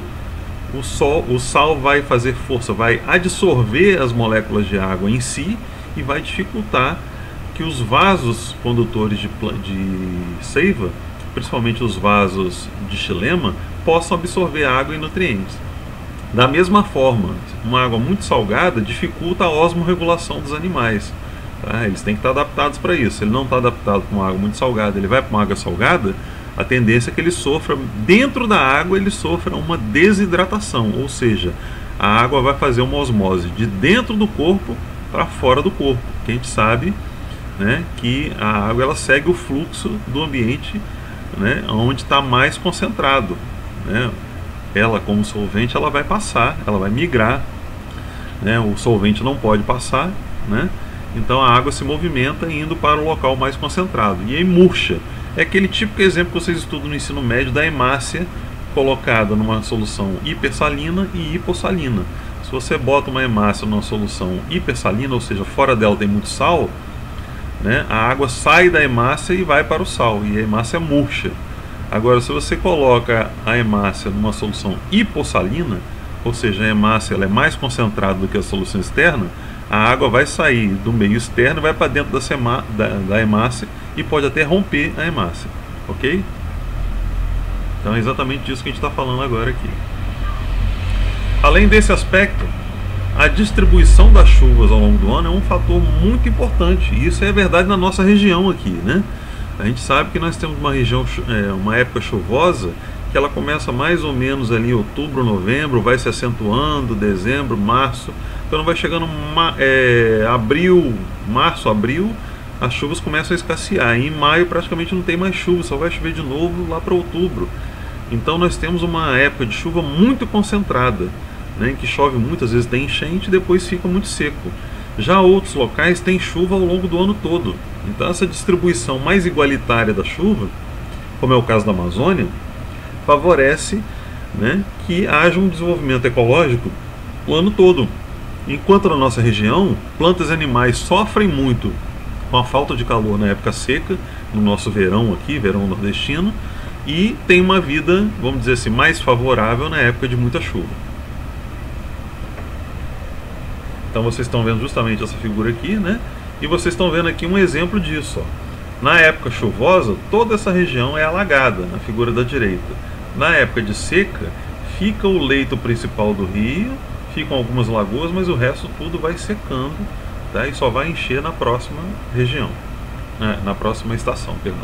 o sal vai fazer força, vai absorver as moléculas de água em si e vai dificultar que os vasos condutores de seiva, principalmente os vasos de xilema, possam absorver água e nutrientes. Da mesma forma, uma água muito salgada dificulta a osmorregulação dos animais. Tá? Eles têm que estar adaptados para isso. Se ele não está adaptado para uma água muito salgada, ele vai para uma água salgada, a tendência é que ele sofra, dentro da água, ele sofra uma desidratação. Ou seja, a água vai fazer uma osmose de dentro do corpo para fora do corpo. Que a gente sabe, né, que a água ela segue o fluxo do ambiente, né, onde está mais concentrado, né? Ela, como solvente, ela vai passar, ela vai migrar, né? O solvente não pode passar, né? Então a água se movimenta indo para o local mais concentrado. E aí murcha. É aquele típico exemplo que vocês estudam no ensino médio da hemácia colocada numa solução hipersalina e hipossalina. Se você bota uma hemácia numa solução hipersalina, ou seja, fora dela tem muito sal, né? A água sai da hemácia e vai para o sal, e a hemácia murcha. Agora, se você coloca a hemácia numa solução hipossalina, ou seja, a hemácia ela é mais concentrada do que a solução externa, a água vai sair do meio externo e vai para dentro da hemácia e pode até romper a hemácia, ok? Então é exatamente disso que a gente está falando agora aqui. Além desse aspecto, a distribuição das chuvas ao longo do ano é um fator muito importante, e isso é verdade na nossa região aqui, né? A gente sabe que nós temos uma região, uma época chuvosa, que ela começa mais ou menos ali em outubro, novembro, vai se acentuando, dezembro, março. Quando vai chegando abril, março, abril, as chuvas começam a escassear. E em maio praticamente não tem mais chuva, só vai chover de novo lá para outubro. Então nós temos uma época de chuva muito concentrada, né, em que chove muitas vezes, tem enchente e depois fica muito seco. Já outros locais têm chuva ao longo do ano todo. Então essa distribuição mais igualitária da chuva, como é o caso da Amazônia, favorece, né, que haja um desenvolvimento ecológico o ano todo. Enquanto na nossa região, plantas e animais sofrem muito com a falta de calor na época seca, no nosso verão aqui, verão nordestino, e tem uma vida, vamos dizer assim, mais favorável na época de muita chuva. Então vocês estão vendo justamente essa figura aqui, né? E vocês estão vendo aqui um exemplo disso, ó. Na época chuvosa, toda essa região é alagada, na figura da direita. Na época de seca, fica o leito principal do rio, ficam algumas lagoas, mas o resto tudo vai secando, tá? E só vai encher na próxima região, na próxima estação, perdão.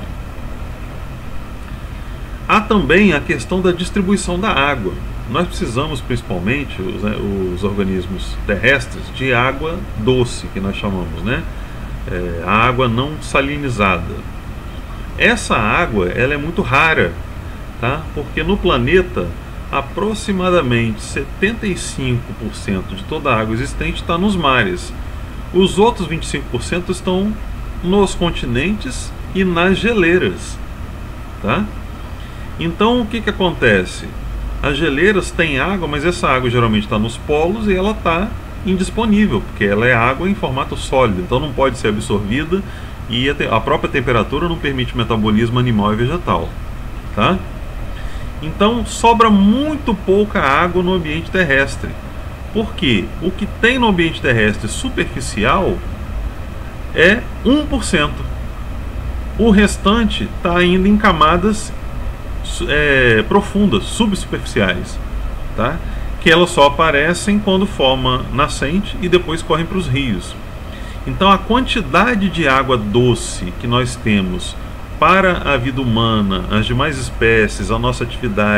Há também a questão da distribuição da água. Nós precisamos, principalmente, os organismos terrestres, de água doce, que nós chamamos, né? A água não salinizada. Essa água ela é muito rara, tá? Porque no planeta, aproximadamente 75% de toda a água existente está nos mares. Os outros 25% estão nos continentes e nas geleiras, tá? Então, o que acontece? As geleiras têm água, mas essa água geralmente está nos polos e ela está indisponível, porque ela é água em formato sólido, então não pode ser absorvida e a própria temperatura não permite o metabolismo animal e vegetal, tá? Então sobra muito pouca água no ambiente terrestre, porque o que tem no ambiente terrestre superficial é 1%. O restante está ainda em camadas profundas, subsuperficiais, tá? Que elas só aparecem quando forma nascente e depois correm para os rios. Então a quantidade de água doce que nós temos para a vida humana, as demais espécies, a nossa atividade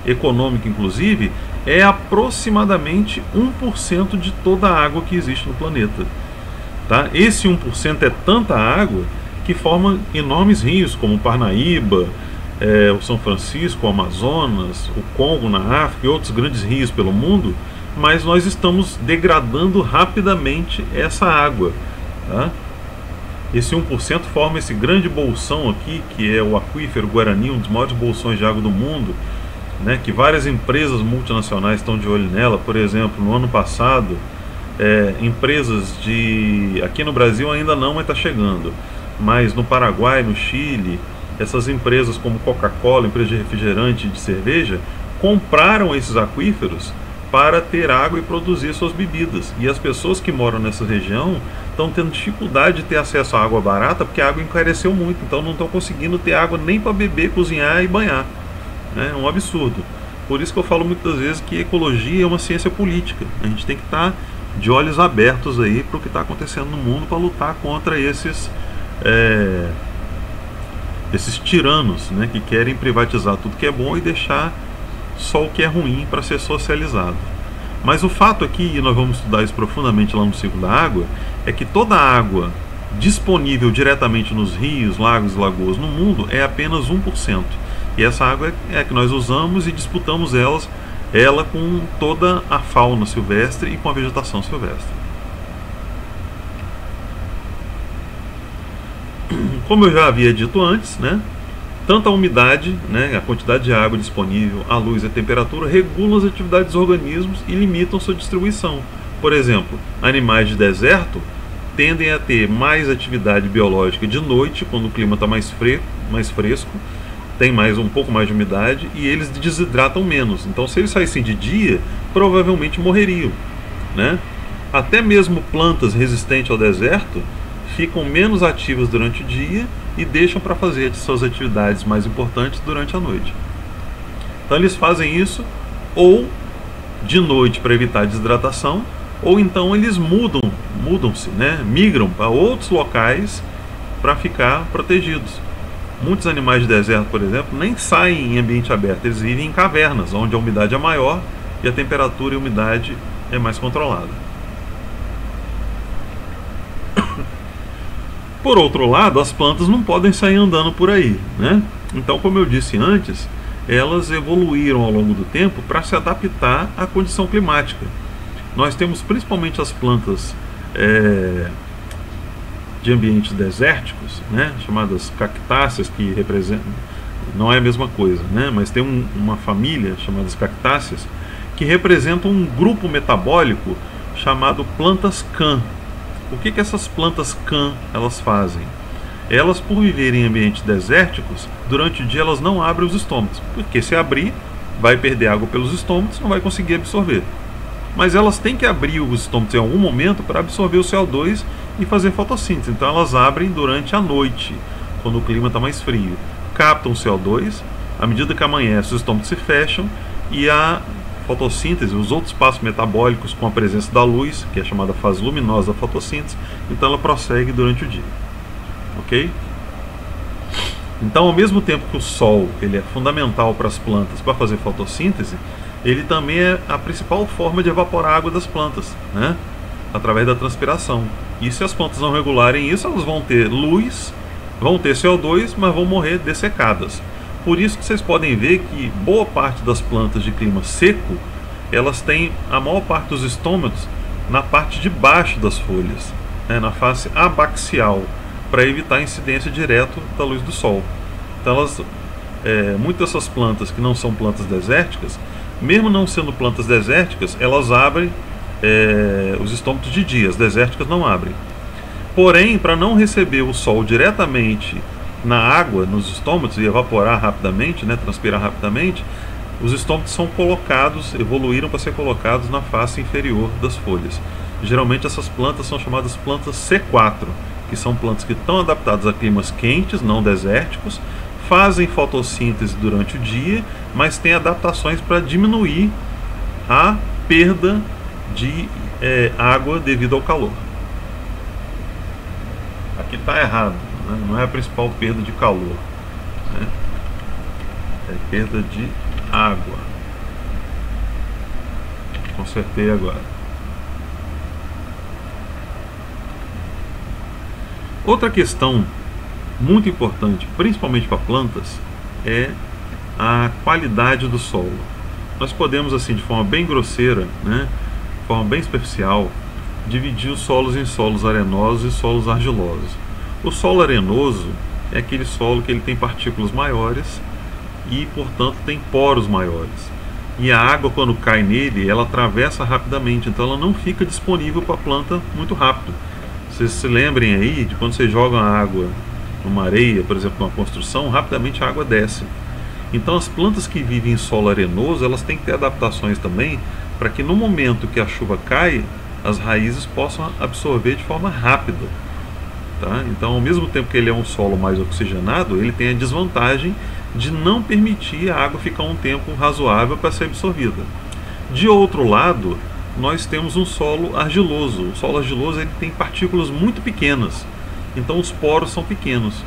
econômica inclusive, é aproximadamente 1% de toda a água que existe no planeta. Tá? Esse 1% é tanta água que forma enormes rios, como o Parnaíba, o São Francisco, o Amazonas, o Congo na África e outros grandes rios pelo mundo, mas nós estamos degradando rapidamente essa água. Tá? Esse 1% forma esse grande bolsão aqui, que é o aquífero Guarani, um dos maiores bolsões de água do mundo, né, que várias empresas multinacionais estão de olho nela. Por exemplo, no ano passado, empresas aqui no Brasil ainda não, mas está chegando, mas no Paraguai, no Chile, essas empresas como Coca-Cola, empresa de refrigerante e de cerveja, compraram esses aquíferos para ter água e produzir suas bebidas. E as pessoas que moram nessa região estão tendo dificuldade de ter acesso à água barata, porque a água encareceu muito, então não estão conseguindo ter água nem para beber, cozinhar e banhar. É um absurdo. Por isso que eu falo muitas vezes que ecologia é uma ciência política. A gente tem que estar de olhos abertos aí para o que está acontecendo no mundo, para lutar contra esses tiranos, né, que querem privatizar tudo que é bom e deixar só o que é ruim para ser socializado. Mas o fato aqui, e nós vamos estudar isso profundamente lá no ciclo da água, é que toda a água disponível diretamente nos rios, lagos e lagoas no mundo é apenas 1%. E essa água é a que nós usamos e disputamos ela com toda a fauna silvestre e com a vegetação silvestre. Como eu já havia dito antes, né, tanto a umidade, né, a quantidade de água disponível, a luz e a temperatura regulam as atividades dos organismos e limitam sua distribuição. Por exemplo, animais de deserto tendem a ter mais atividade biológica de noite, quando o clima está mais fresco, tem um pouco mais de umidade, e eles desidratam menos. Então, se eles saíssem de dia, provavelmente morreriam, né? Até mesmo plantas resistentes ao deserto ficam menos ativas durante o dia e deixam para fazer suas atividades mais importantes durante a noite. Então eles fazem isso ou de noite para evitar a desidratação, ou então eles mudam-se, né? Migram para outros locais para ficar protegidos. Muitos animais de deserto, por exemplo, nem saem em ambiente aberto, eles vivem em cavernas, onde a umidade é maior e a temperatura e a umidade é mais controlada. Por outro lado, as plantas não podem sair andando por aí, né? Então, como eu disse antes, elas evoluíram ao longo do tempo para se adaptar à condição climática. Nós temos principalmente as plantas de ambientes desérticos, né, chamadas cactáceas, que representam, não é a mesma coisa, né, mas tem uma família chamada cactáceas que representam um grupo metabólico chamado plantas Can. O que essas plantas Can elas fazem? Elas, por viverem em ambientes desérticos, durante o dia elas não abrem os estômagos, porque se abrir, vai perder água pelos estômagos, não vai conseguir absorver. Mas elas têm que abrir os estômagos em algum momento para absorver o CO2 e fazer fotossíntese. Então elas abrem durante a noite, quando o clima está mais frio. Captam o CO2, à medida que amanhece, os estômagos se fecham e a fotossíntese, os outros passos metabólicos com a presença da luz, que é a chamada fase luminosa da fotossíntese, então ela prossegue durante o dia. Ok? Então, ao mesmo tempo que o sol ele é fundamental para as plantas para fazer fotossíntese, ele também é a principal forma de evaporar a água das plantas, né? Através da transpiração. E se as plantas não regularem isso, elas vão ter luz, vão ter CO2, mas vão morrer dessecadas. Por isso que vocês podem ver que boa parte das plantas de clima seco, elas têm a maior parte dos estômagos na parte de baixo das folhas, né? Na face abaxial, para evitar a incidência direta da luz do sol. Então muitas dessas plantas que não são plantas desérticas, mesmo não sendo plantas desérticas, elas abrem os estômagos de dia, as desérticas não abrem. Porém, para não receber o sol diretamente na água, nos estômagos, e evaporar rapidamente, né, transpirar rapidamente, os estômagos são evoluíram para ser colocados na face inferior das folhas. Geralmente essas plantas são chamadas plantas C4, que são plantas que estão adaptadas a climas quentes, não desérticos, fazem fotossíntese durante o dia, mas têm adaptações para diminuir a perda de água devido ao calor. Aqui está errado, né? Não é a principal perda de calor, né? É perda de água. Consertei agora. Outra questão muito importante, principalmente para plantas, é a qualidade do solo. Nós podemos, assim, de forma bem grosseira, né, de forma bem superficial, dividir os solos em solos arenosos e solos argilosos. O solo arenoso é aquele solo que ele tem partículas maiores e, portanto, tem poros maiores. E a água, quando cai nele, ela atravessa rapidamente, então ela não fica disponível para a planta muito rápido. Vocês se lembrem aí de quando vocês jogam a água numa areia, por exemplo, numa construção, rapidamente a água desce. Então as plantas que vivem em solo arenoso, elas têm que ter adaptações também para que no momento que a chuva cai, as raízes possam absorver de forma rápida. Tá? Então, ao mesmo tempo que ele é um solo mais oxigenado, ele tem a desvantagem de não permitir a água ficar um tempo razoável para ser absorvida. De outro lado, nós temos um solo argiloso. O solo argiloso ele tem partículas muito pequenas, então os poros são pequenos.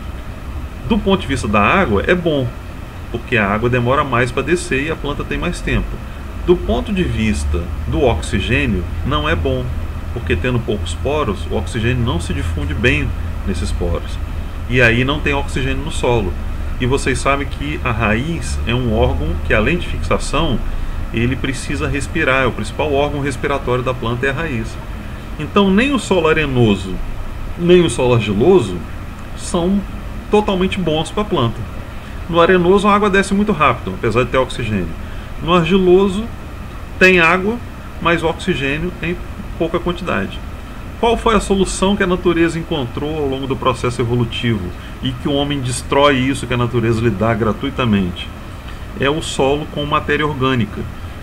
Do ponto de vista da água, é bom, porque a água demora mais para descer e a planta tem mais tempo. Do ponto de vista do oxigênio, não é bom, porque tendo poucos poros, o oxigênio não se difunde bem nesses poros. E aí não tem oxigênio no solo. E vocês sabem que a raiz é um órgão que, além de fixação, ele precisa respirar. O principal órgão respiratório da planta é a raiz. Então nem o solo arenoso, nem o solo argiloso são totalmente bons para a planta. No arenoso a água desce muito rápido, apesar de ter oxigênio. No argiloso tem água, mas o oxigênio em pouca quantidade. Qual foi a solução que a natureza encontrou ao longo do processo evolutivo e que o homem destrói isso que a natureza lhe dá gratuitamente? É o solo com matéria orgânica.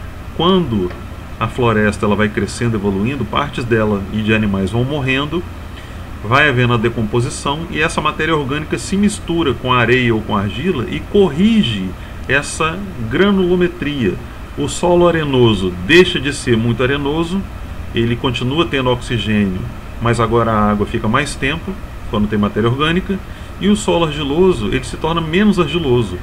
Quando a floresta ela vai crescendo, evoluindo, partes dela e de animais vão morrendo, vai havendo a decomposição e essa matéria orgânica se mistura com a areia ou com a argila e corrige essa granulometria. O solo arenoso deixa de ser muito arenoso, ele continua tendo oxigênio, mas agora a água fica mais tempo quando tem matéria orgânica, e o solo argiloso ele se torna menos argiloso.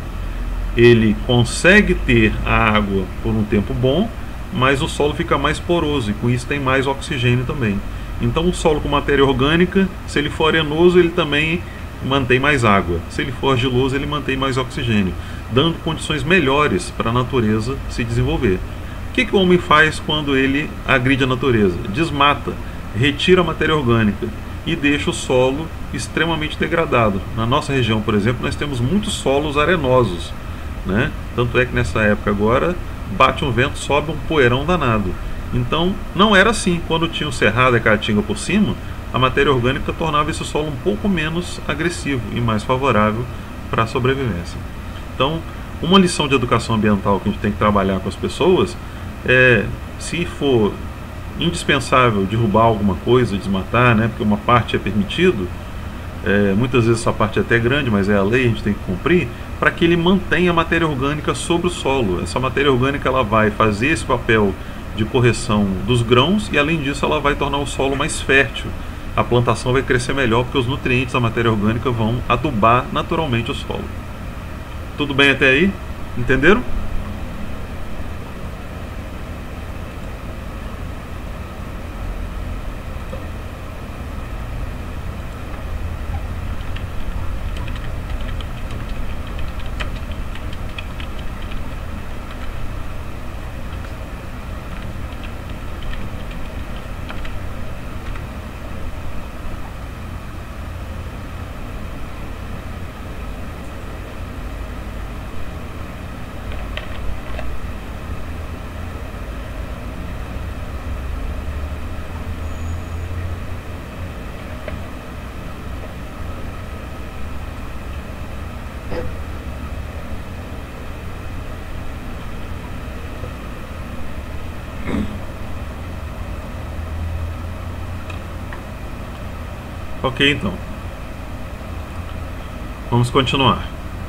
Ele consegue ter a água por um tempo bom, mas o solo fica mais poroso e com isso tem mais oxigênio também. Então o solo com matéria orgânica, se ele for arenoso, ele também mantém mais água. Se ele for argiloso, ele mantém mais oxigênio, dando condições melhores para a natureza se desenvolver. O que o homem faz quando ele agride a natureza? Desmata, retira a matéria orgânica e deixa o solo extremamente degradado. Na nossa região, por exemplo, nós temos muitos solos arenosos, né? Tanto é que nessa época agora bate um vento, sobe um poeirão danado. Então não era assim. Quando tinha o cerrado e a caatinga por cima, a matéria orgânica tornava esse solo um pouco menos agressivo e mais favorável para a sobrevivência. Então, uma lição de educação ambiental que a gente tem que trabalhar com as pessoas é, se for indispensável derrubar alguma coisa, desmatar, né, porque uma parte é permitido, muitas vezes essa parte é até grande, mas é a lei, a gente tem que cumprir, para que ele mantenha a matéria orgânica sobre o solo. Essa matéria orgânica ela vai fazer esse papel de correção dos grãos e além disso ela vai tornar o solo mais fértil. A plantação vai crescer melhor porque os nutrientes da matéria orgânica vão adubar naturalmente o solo. Tudo bem até aí? Entenderam? Ok, então. Vamos continuar.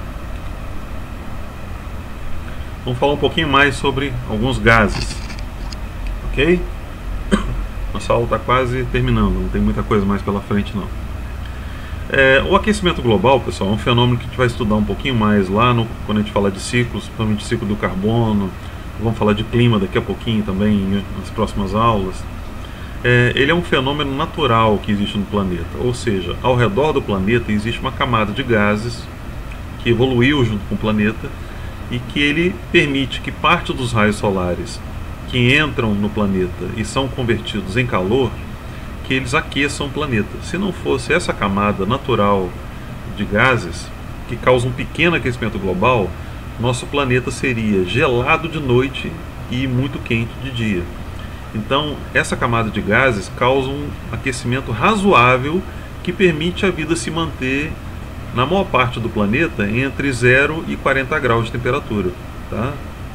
Vamos falar um pouquinho mais sobre alguns gases. Ok? Nossa aula está quase terminando, não tem muita coisa mais pela frente não. O aquecimento global, pessoal, é um fenômeno que a gente vai estudar um pouquinho mais lá quando a gente falar de ciclos, principalmente ciclo do carbono, vamos falar de clima daqui a pouquinho também, nas próximas aulas. Ele é um fenômeno natural que existe no planeta, ou seja, ao redor do planeta existe uma camada de gases que evoluiu junto com o planeta e que ele permite que parte dos raios solares que entram no planeta e são convertidos em calor, que eles aqueçam o planeta. Se não fosse essa camada natural de gases que causa um pequeno aquecimento global, nosso planeta seria gelado de noite e muito quente de dia. Então, essa camada de gases causa um aquecimento razoável que permite a vida se manter, na maior parte do planeta, entre 0 e 40 graus de temperatura. Tá?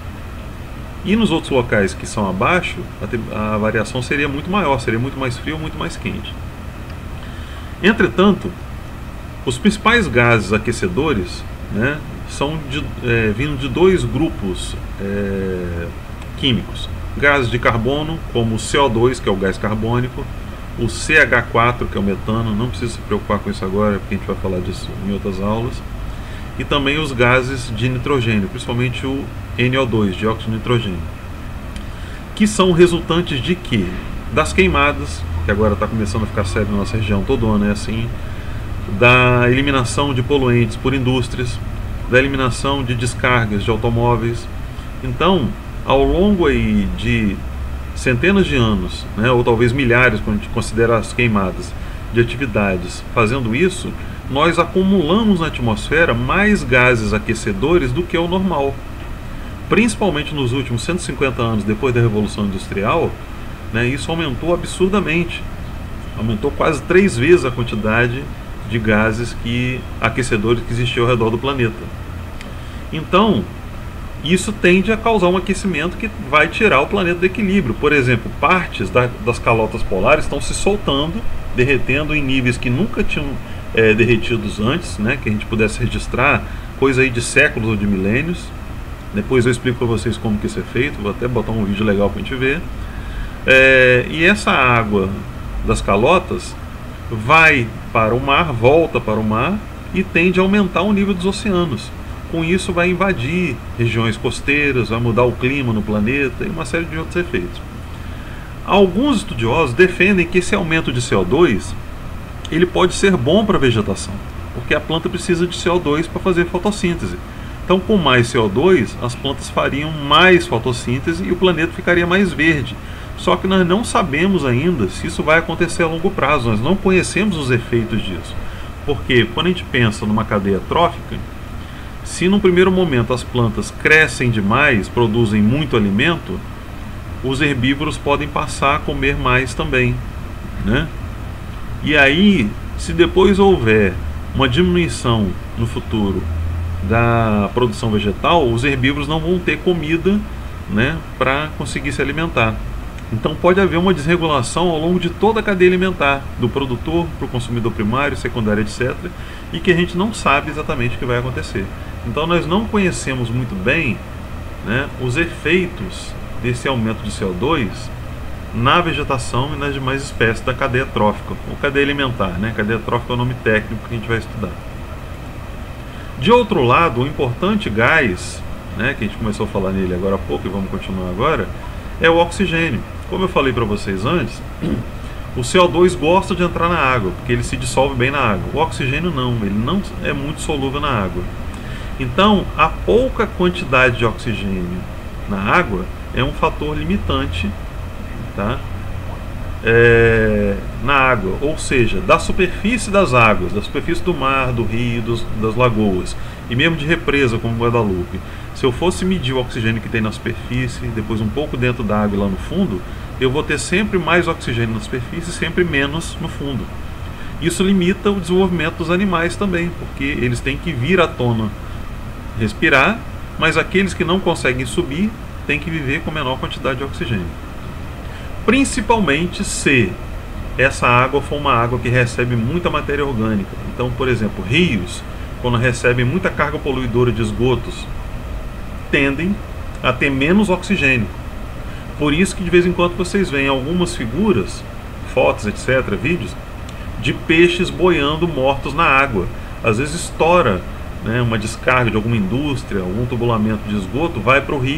E nos outros locais que são abaixo, a variação seria muito maior, seria muito mais frio, muito mais quente. Entretanto, os principais gases aquecedores, né, são vindo de dois grupos químicos. Gases de carbono, como o CO2, que é o gás carbônico, o CH4, que é o metano, não precisa se preocupar com isso agora, porque a gente vai falar disso em outras aulas, e também os gases de nitrogênio, principalmente o NO2, dióxido de nitrogênio, que são resultantes de quê? Das queimadas, que agora está começando a ficar sério na nossa região, todo ano é assim, da eliminação de poluentes por indústrias, da eliminação de descargas de automóveis. Então, ao longo aí de centenas de anos, né, ou talvez milhares, quando a gente considera as queimadas de atividades fazendo isso, nós acumulamos na atmosfera mais gases aquecedores do que o normal. Principalmente nos últimos 150 anos, depois da Revolução Industrial, né, isso aumentou absurdamente. Aumentou quase 3 vezes a quantidade de gases aquecedores que existiam ao redor do planeta. Então, isso tende a causar um aquecimento que vai tirar o planeta do equilíbrio. Por exemplo, partes das calotas polares estão se soltando, derretendo em níveis que nunca tinham derretidos antes, né, que a gente pudesse registrar, coisa aí de séculos ou de milênios. Depois eu explico para vocês como que isso é feito, vou até botar um vídeo legal para a gente ver. E essa água das calotas vai para o mar, volta para o mar e tende a aumentar o nível dos oceanos. Com isso vai invadir regiões costeiras, vai mudar o clima no planeta e uma série de outros efeitos. Alguns estudiosos defendem que esse aumento de CO2 ele pode ser bom para a vegetação, porque a planta precisa de CO2 para fazer fotossíntese. Então, com mais CO2, as plantas fariam mais fotossíntese e o planeta ficaria mais verde. Só que nós não sabemos ainda se isso vai acontecer a longo prazo, nós não conhecemos os efeitos disso. Porque quando a gente pensa numa cadeia trófica, se num primeiro momento as plantas crescem demais, produzem muito alimento, os herbívoros podem passar a comer mais também, né? E aí, se depois houver uma diminuição no futuro da produção vegetal, os herbívoros não vão ter comida, né, para conseguir se alimentar. Então pode haver uma desregulação ao longo de toda a cadeia alimentar, do produtor para o consumidor primário, secundário, etc., e que a gente não sabe exatamente o que vai acontecer. Então nós não conhecemos muito bem, né, os efeitos desse aumento de CO2 na vegetação e nas demais espécies da cadeia trófica, ou cadeia alimentar, né? Cadeia trófica é o nome técnico que a gente vai estudar. De outro lado, o importante gás, né, que a gente começou a falar nele agora há pouco e vamos continuar agora, é o oxigênio. Como eu falei para vocês antes, o CO2 gosta de entrar na água, porque ele se dissolve bem na água. O oxigênio não, ele não é muito solúvel na água. Então, a pouca quantidade de oxigênio na água é um fator limitante, tá? Na água, ou seja, da superfície das águas, da superfície do mar, do rio, das lagoas e mesmo de represa como Guadalupe. Se eu fosse medir o oxigênio que tem na superfície, depois um pouco dentro da água e lá no fundo, eu vou ter sempre mais oxigênio na superfície e sempre menos no fundo. Isso limita o desenvolvimento dos animais também, porque eles têm que vir à tona respirar, mas aqueles que não conseguem subir têm que viver com menor quantidade de oxigênio. Principalmente se essa água for uma água que recebe muita matéria orgânica. Então, por exemplo, rios, quando recebem muita carga poluidora de esgotos, tendem a ter menos oxigênio. Por isso que de vez em quando vocês veem algumas figuras, fotos, etc., vídeos, de peixes boiando mortos na água. Às vezes estoura, né, uma descarga de alguma indústria, algum tubulamento de esgoto, vai para o rio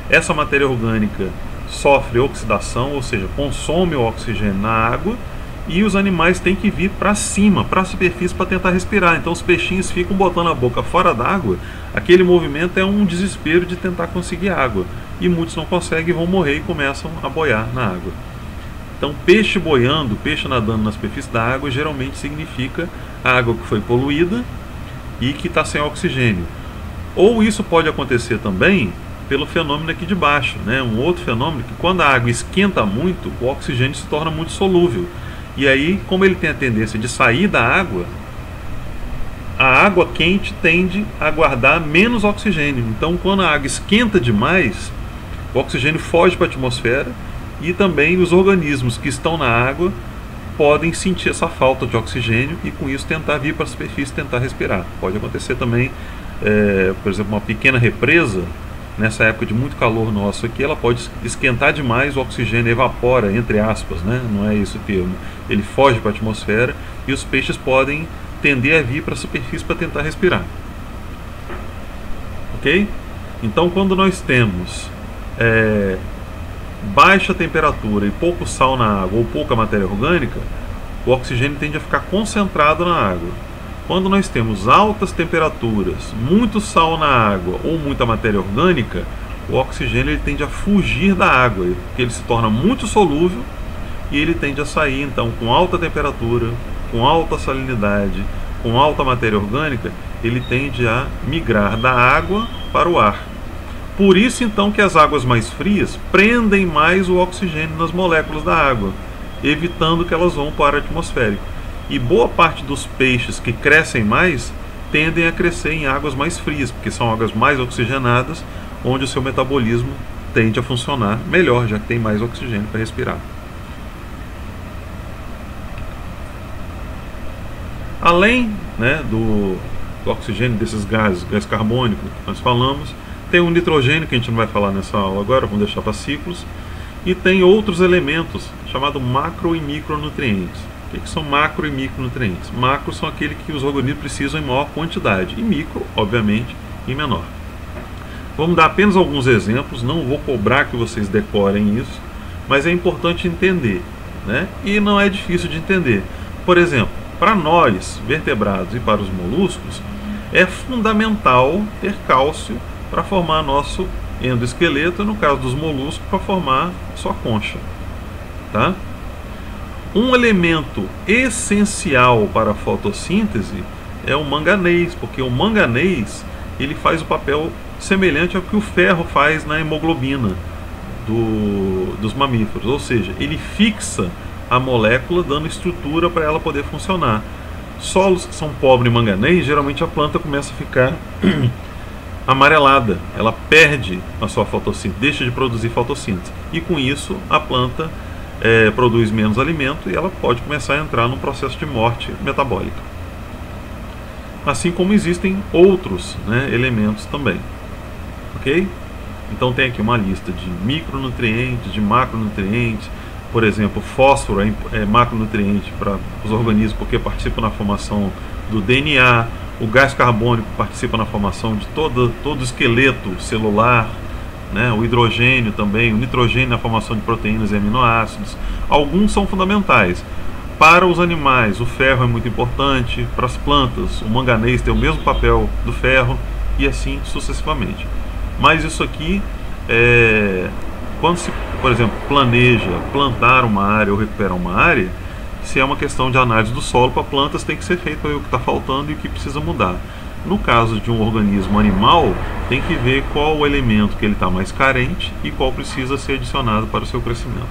essa matéria orgânica sofre oxidação, ou seja, consome o oxigênio na água, e os animais têm que vir para cima, para a superfície, para tentar respirar. Então os peixinhos ficam botando a boca fora d'água. Aquele movimento é um desespero de tentar conseguir água, e muitos não conseguem, vão morrer e começam a boiar na água. Então peixe boiando, peixe nadando na superfície da água, geralmente significa água que foi poluída e que está sem oxigênio. Ou isso pode acontecer também pelo fenômeno aqui de baixo, né? Um outro fenômeno que, quando a água esquenta muito, o oxigênio se torna muito solúvel. E aí, como ele tem a tendência de sair da água, a água quente tende a guardar menos oxigênio. Então, quando a água esquenta demais, o oxigênio foge para a atmosfera, e também os organismos que estão na água podem sentir essa falta de oxigênio e, com isso, tentar vir para a superfície, tentar respirar. Pode acontecer também, por exemplo, uma pequena represa, nessa época de muito calor nosso aqui, ela pode esquentar demais, o oxigênio evapora, entre aspas, né? Não é esse o termo. Ele foge para a atmosfera e os peixes podem tender a vir para a superfície para tentar respirar. Ok? Então, quando nós temos baixa temperatura e pouco sal na água ou pouca matéria orgânica, o oxigênio tende a ficar concentrado na água. Quando nós temos altas temperaturas, muito sal na água ou muita matéria orgânica, o oxigênio ele tende a fugir da água, porque ele se torna muito solúvel e ele tende a sair, então, com alta temperatura, com alta salinidade, com alta matéria orgânica, ele tende a migrar da água para o ar. Por isso, então, que as águas mais frias prendem mais o oxigênio nas moléculas da água, evitando que elas vão para o ar atmosférico. E boa parte dos peixes que crescem mais tendem a crescer em águas mais frias, porque são águas mais oxigenadas, onde o seu metabolismo tende a funcionar melhor, já que tem mais oxigênio para respirar. Além, né, do oxigênio, desses gases, gás carbônico que nós falamos, tem o nitrogênio, que a gente não vai falar nessa aula agora, vamos deixar para ciclos, e tem outros elementos chamados macro e micronutrientes. O que são macro e micronutrientes? Macro são aqueles que os organismos precisam em maior quantidade, e micro, obviamente, em menor. Vamos dar apenas alguns exemplos, não vou cobrar que vocês decorem isso, mas é importante entender, né? E não é difícil de entender. Por exemplo, para nós, vertebrados, e para os moluscos, é fundamental ter cálcio para formar nosso endoesqueleto, e no caso dos moluscos, para formar sua concha. Tá? Um elemento essencial para a fotossíntese é o manganês, porque o manganês ele faz o papel semelhante ao que o ferro faz na hemoglobina dos mamíferos, ou seja, ele fixa a molécula, dando estrutura para ela poder funcionar. Solos que são pobres em manganês, geralmente a planta começa a ficar amarelada, ela perde a sua fotossíntese, deixa de produzir fotossíntese, e com isso a planta produz menos alimento e ela pode começar a entrar num processo de morte metabólica. Assim como existem outros, né, elementos também. Ok? Então tem aqui uma lista de micronutrientes, de macronutrientes. Por exemplo, fósforo é macronutriente para os organismos porque participa na formação do DNA. O gás carbônico participa na formação de todo o esqueleto celular, né? O hidrogênio também, o nitrogênio na formação de proteínas e aminoácidos. Alguns são fundamentais. Para os animais, o ferro é muito importante. Para as plantas, o manganês tem o mesmo papel do ferro, e assim sucessivamente. Mas isso aqui, quando se, por exemplo, planeja plantar uma área ou recuperar uma área, se é uma questão de análise do solo para plantas, tem que ser feito o que está faltando e o que precisa mudar. No caso de um organismo animal, tem que ver qual o elemento que ele está mais carente e qual precisa ser adicionado para o seu crescimento.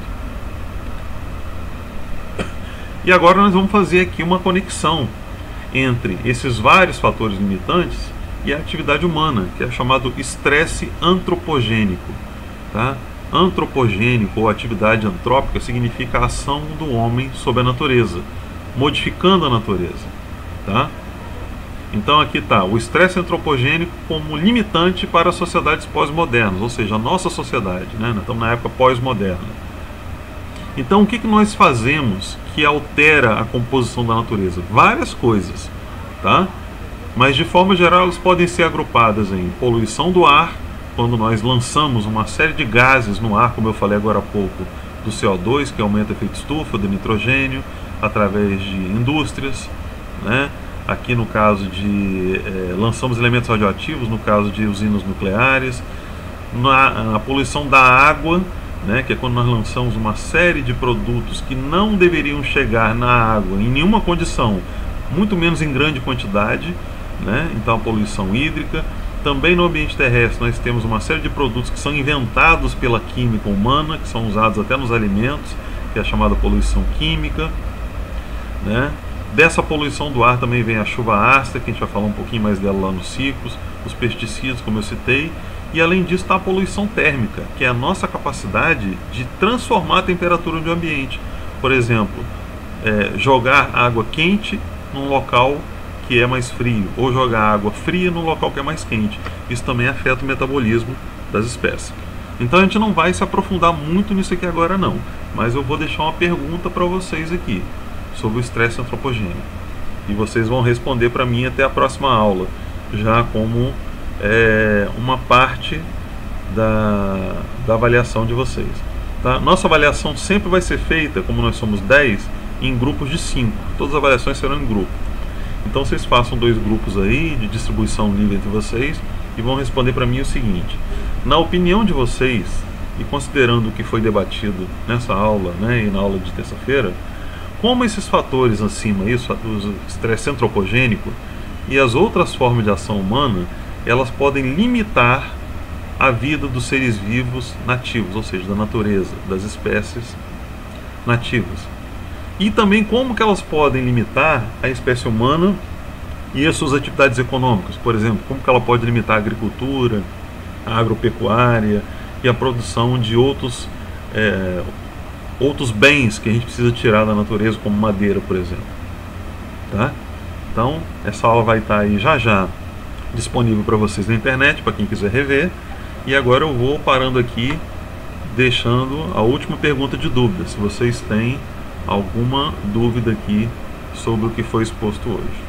E agora nós vamos fazer aqui uma conexão entre esses vários fatores limitantes e a atividade humana, que é chamado estresse antropogênico. Tá? Antropogênico ou atividade antrópica significa a ação do homem sobre a natureza, modificando a natureza. Tá? Então aqui está o estresse antropogênico como limitante para as sociedades pós-modernas, ou seja, a nossa sociedade, né? Nós estamos na época pós-moderna. Então o que nós fazemos que altera a composição da natureza? Várias coisas, tá? Mas de forma geral elas podem ser agrupadas em poluição do ar, quando nós lançamos uma série de gases no ar, como eu falei agora há pouco, do CO2, que aumenta o efeito estufa, do nitrogênio, através de indústrias, né? Aqui no caso de lançamos elementos radioativos, no caso de usinas nucleares, na poluição da água, né? Que é quando nós lançamos uma série de produtos que não deveriam chegar na água em nenhuma condição, muito menos em grande quantidade, né? Então a poluição hídrica. Também no ambiente terrestre nós temos uma série de produtos que são inventados pela química humana, que são usados até nos alimentos, que é a chamada poluição química, né? Dessa poluição do ar também vem a chuva ácida, que a gente vai falar um pouquinho mais dela lá nos ciclos, os pesticidas, como eu citei, e além disso está a poluição térmica, que é a nossa capacidade de transformar a temperatura do ambiente. Por exemplo, jogar água quente num local que é mais frio, ou jogar água fria num local que é mais quente. Isso também afeta o metabolismo das espécies. Então a gente não vai se aprofundar muito nisso aqui agora não, mas eu vou deixar uma pergunta para vocês aqui sobre o estresse antropogênico, e vocês vão responder para mim até a próxima aula, já como uma parte da avaliação de vocês, tá? Nossa avaliação sempre vai ser feita, como nós somos 10, em grupos de 5. Todas as avaliações serão em grupo. Então vocês façam 2 grupos aí de distribuição livre entre vocês e vão responder para mim o seguinte: na opinião de vocês, e considerando o que foi debatido nessa aula, né, e na aula de terça-feira, como esses fatores acima, isso, o estresse antropogênico e as outras formas de ação humana, elas podem limitar a vida dos seres vivos nativos, ou seja, da natureza, das espécies nativas. E também como que elas podem limitar a espécie humana e as suas atividades econômicas. Por exemplo, como que ela pode limitar a agricultura, a agropecuária e a produção de outros bens que a gente precisa tirar da natureza, como madeira, por exemplo. Tá? Então, essa aula vai estar aí já disponível para vocês na internet, para quem quiser rever. E agora eu vou parando aqui, deixando a última pergunta de dúvida, se vocês têm alguma dúvida aqui sobre o que foi exposto hoje.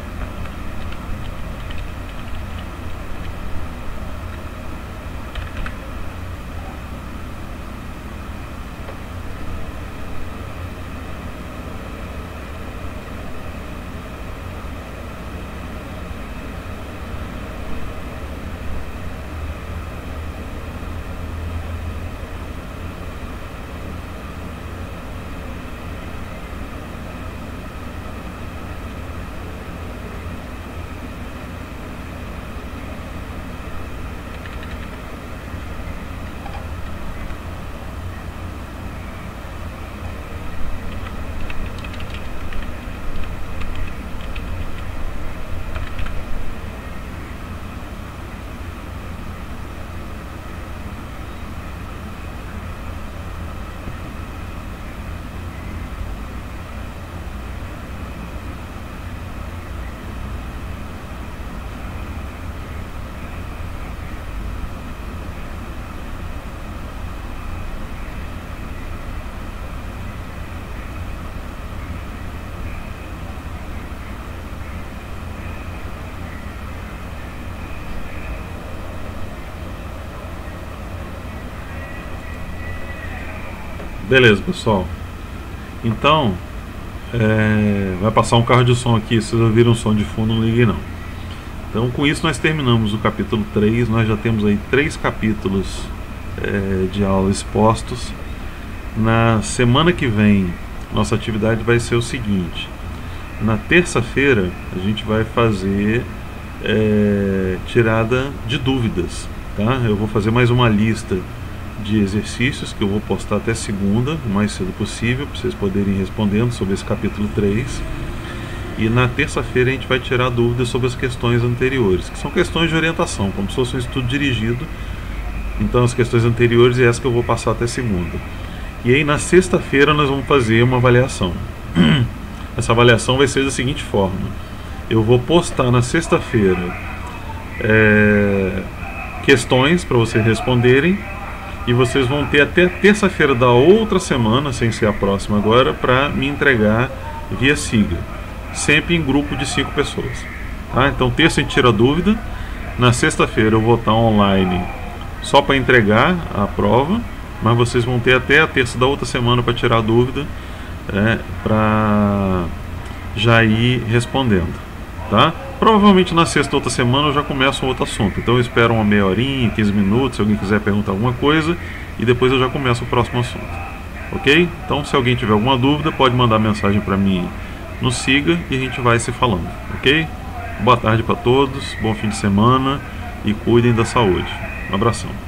Beleza, pessoal. Então, vai passar um carro de som aqui. Se vocês ouviram um som de fundo, não liguem não. Então, com isso nós terminamos o capítulo 3. Nós já temos aí 3 capítulos de aula expostos. Na semana que vem, nossa atividade vai ser o seguinte: na terça-feira a gente vai fazer tirada de dúvidas, tá? Eu vou fazer mais uma lista de exercícios que eu vou postar até segunda, o mais cedo possível, para vocês poderem ir respondendo sobre esse capítulo 3. E na terça-feira a gente vai tirar dúvidas sobre as questões anteriores, que são questões de orientação, como se fosse um estudo dirigido. Então as questões anteriores é essa que eu vou passar até segunda. E aí na sexta-feira nós vamos fazer uma avaliação. Essa avaliação vai ser da seguinte forma: eu vou postar na sexta-feira questões para vocês responderem, e vocês vão ter até terça-feira da outra semana, sem ser a próxima agora, para me entregar via Siga, sempre em grupo de 5 pessoas, tá? Então terça a gente tira dúvida, na sexta-feira eu vou estar online só para entregar a prova, mas vocês vão ter até a terça da outra semana para tirar a dúvida, para já ir respondendo, tá? Provavelmente na sexta da outra semana eu já começo um outro assunto, então eu espero uma meia horinha, 15 minutos, se alguém quiser perguntar alguma coisa, e depois eu já começo o próximo assunto, ok? Então se alguém tiver alguma dúvida, pode mandar mensagem para mim no Siga e a gente vai se falando, ok? Boa tarde para todos, bom fim de semana e cuidem da saúde. Um abração.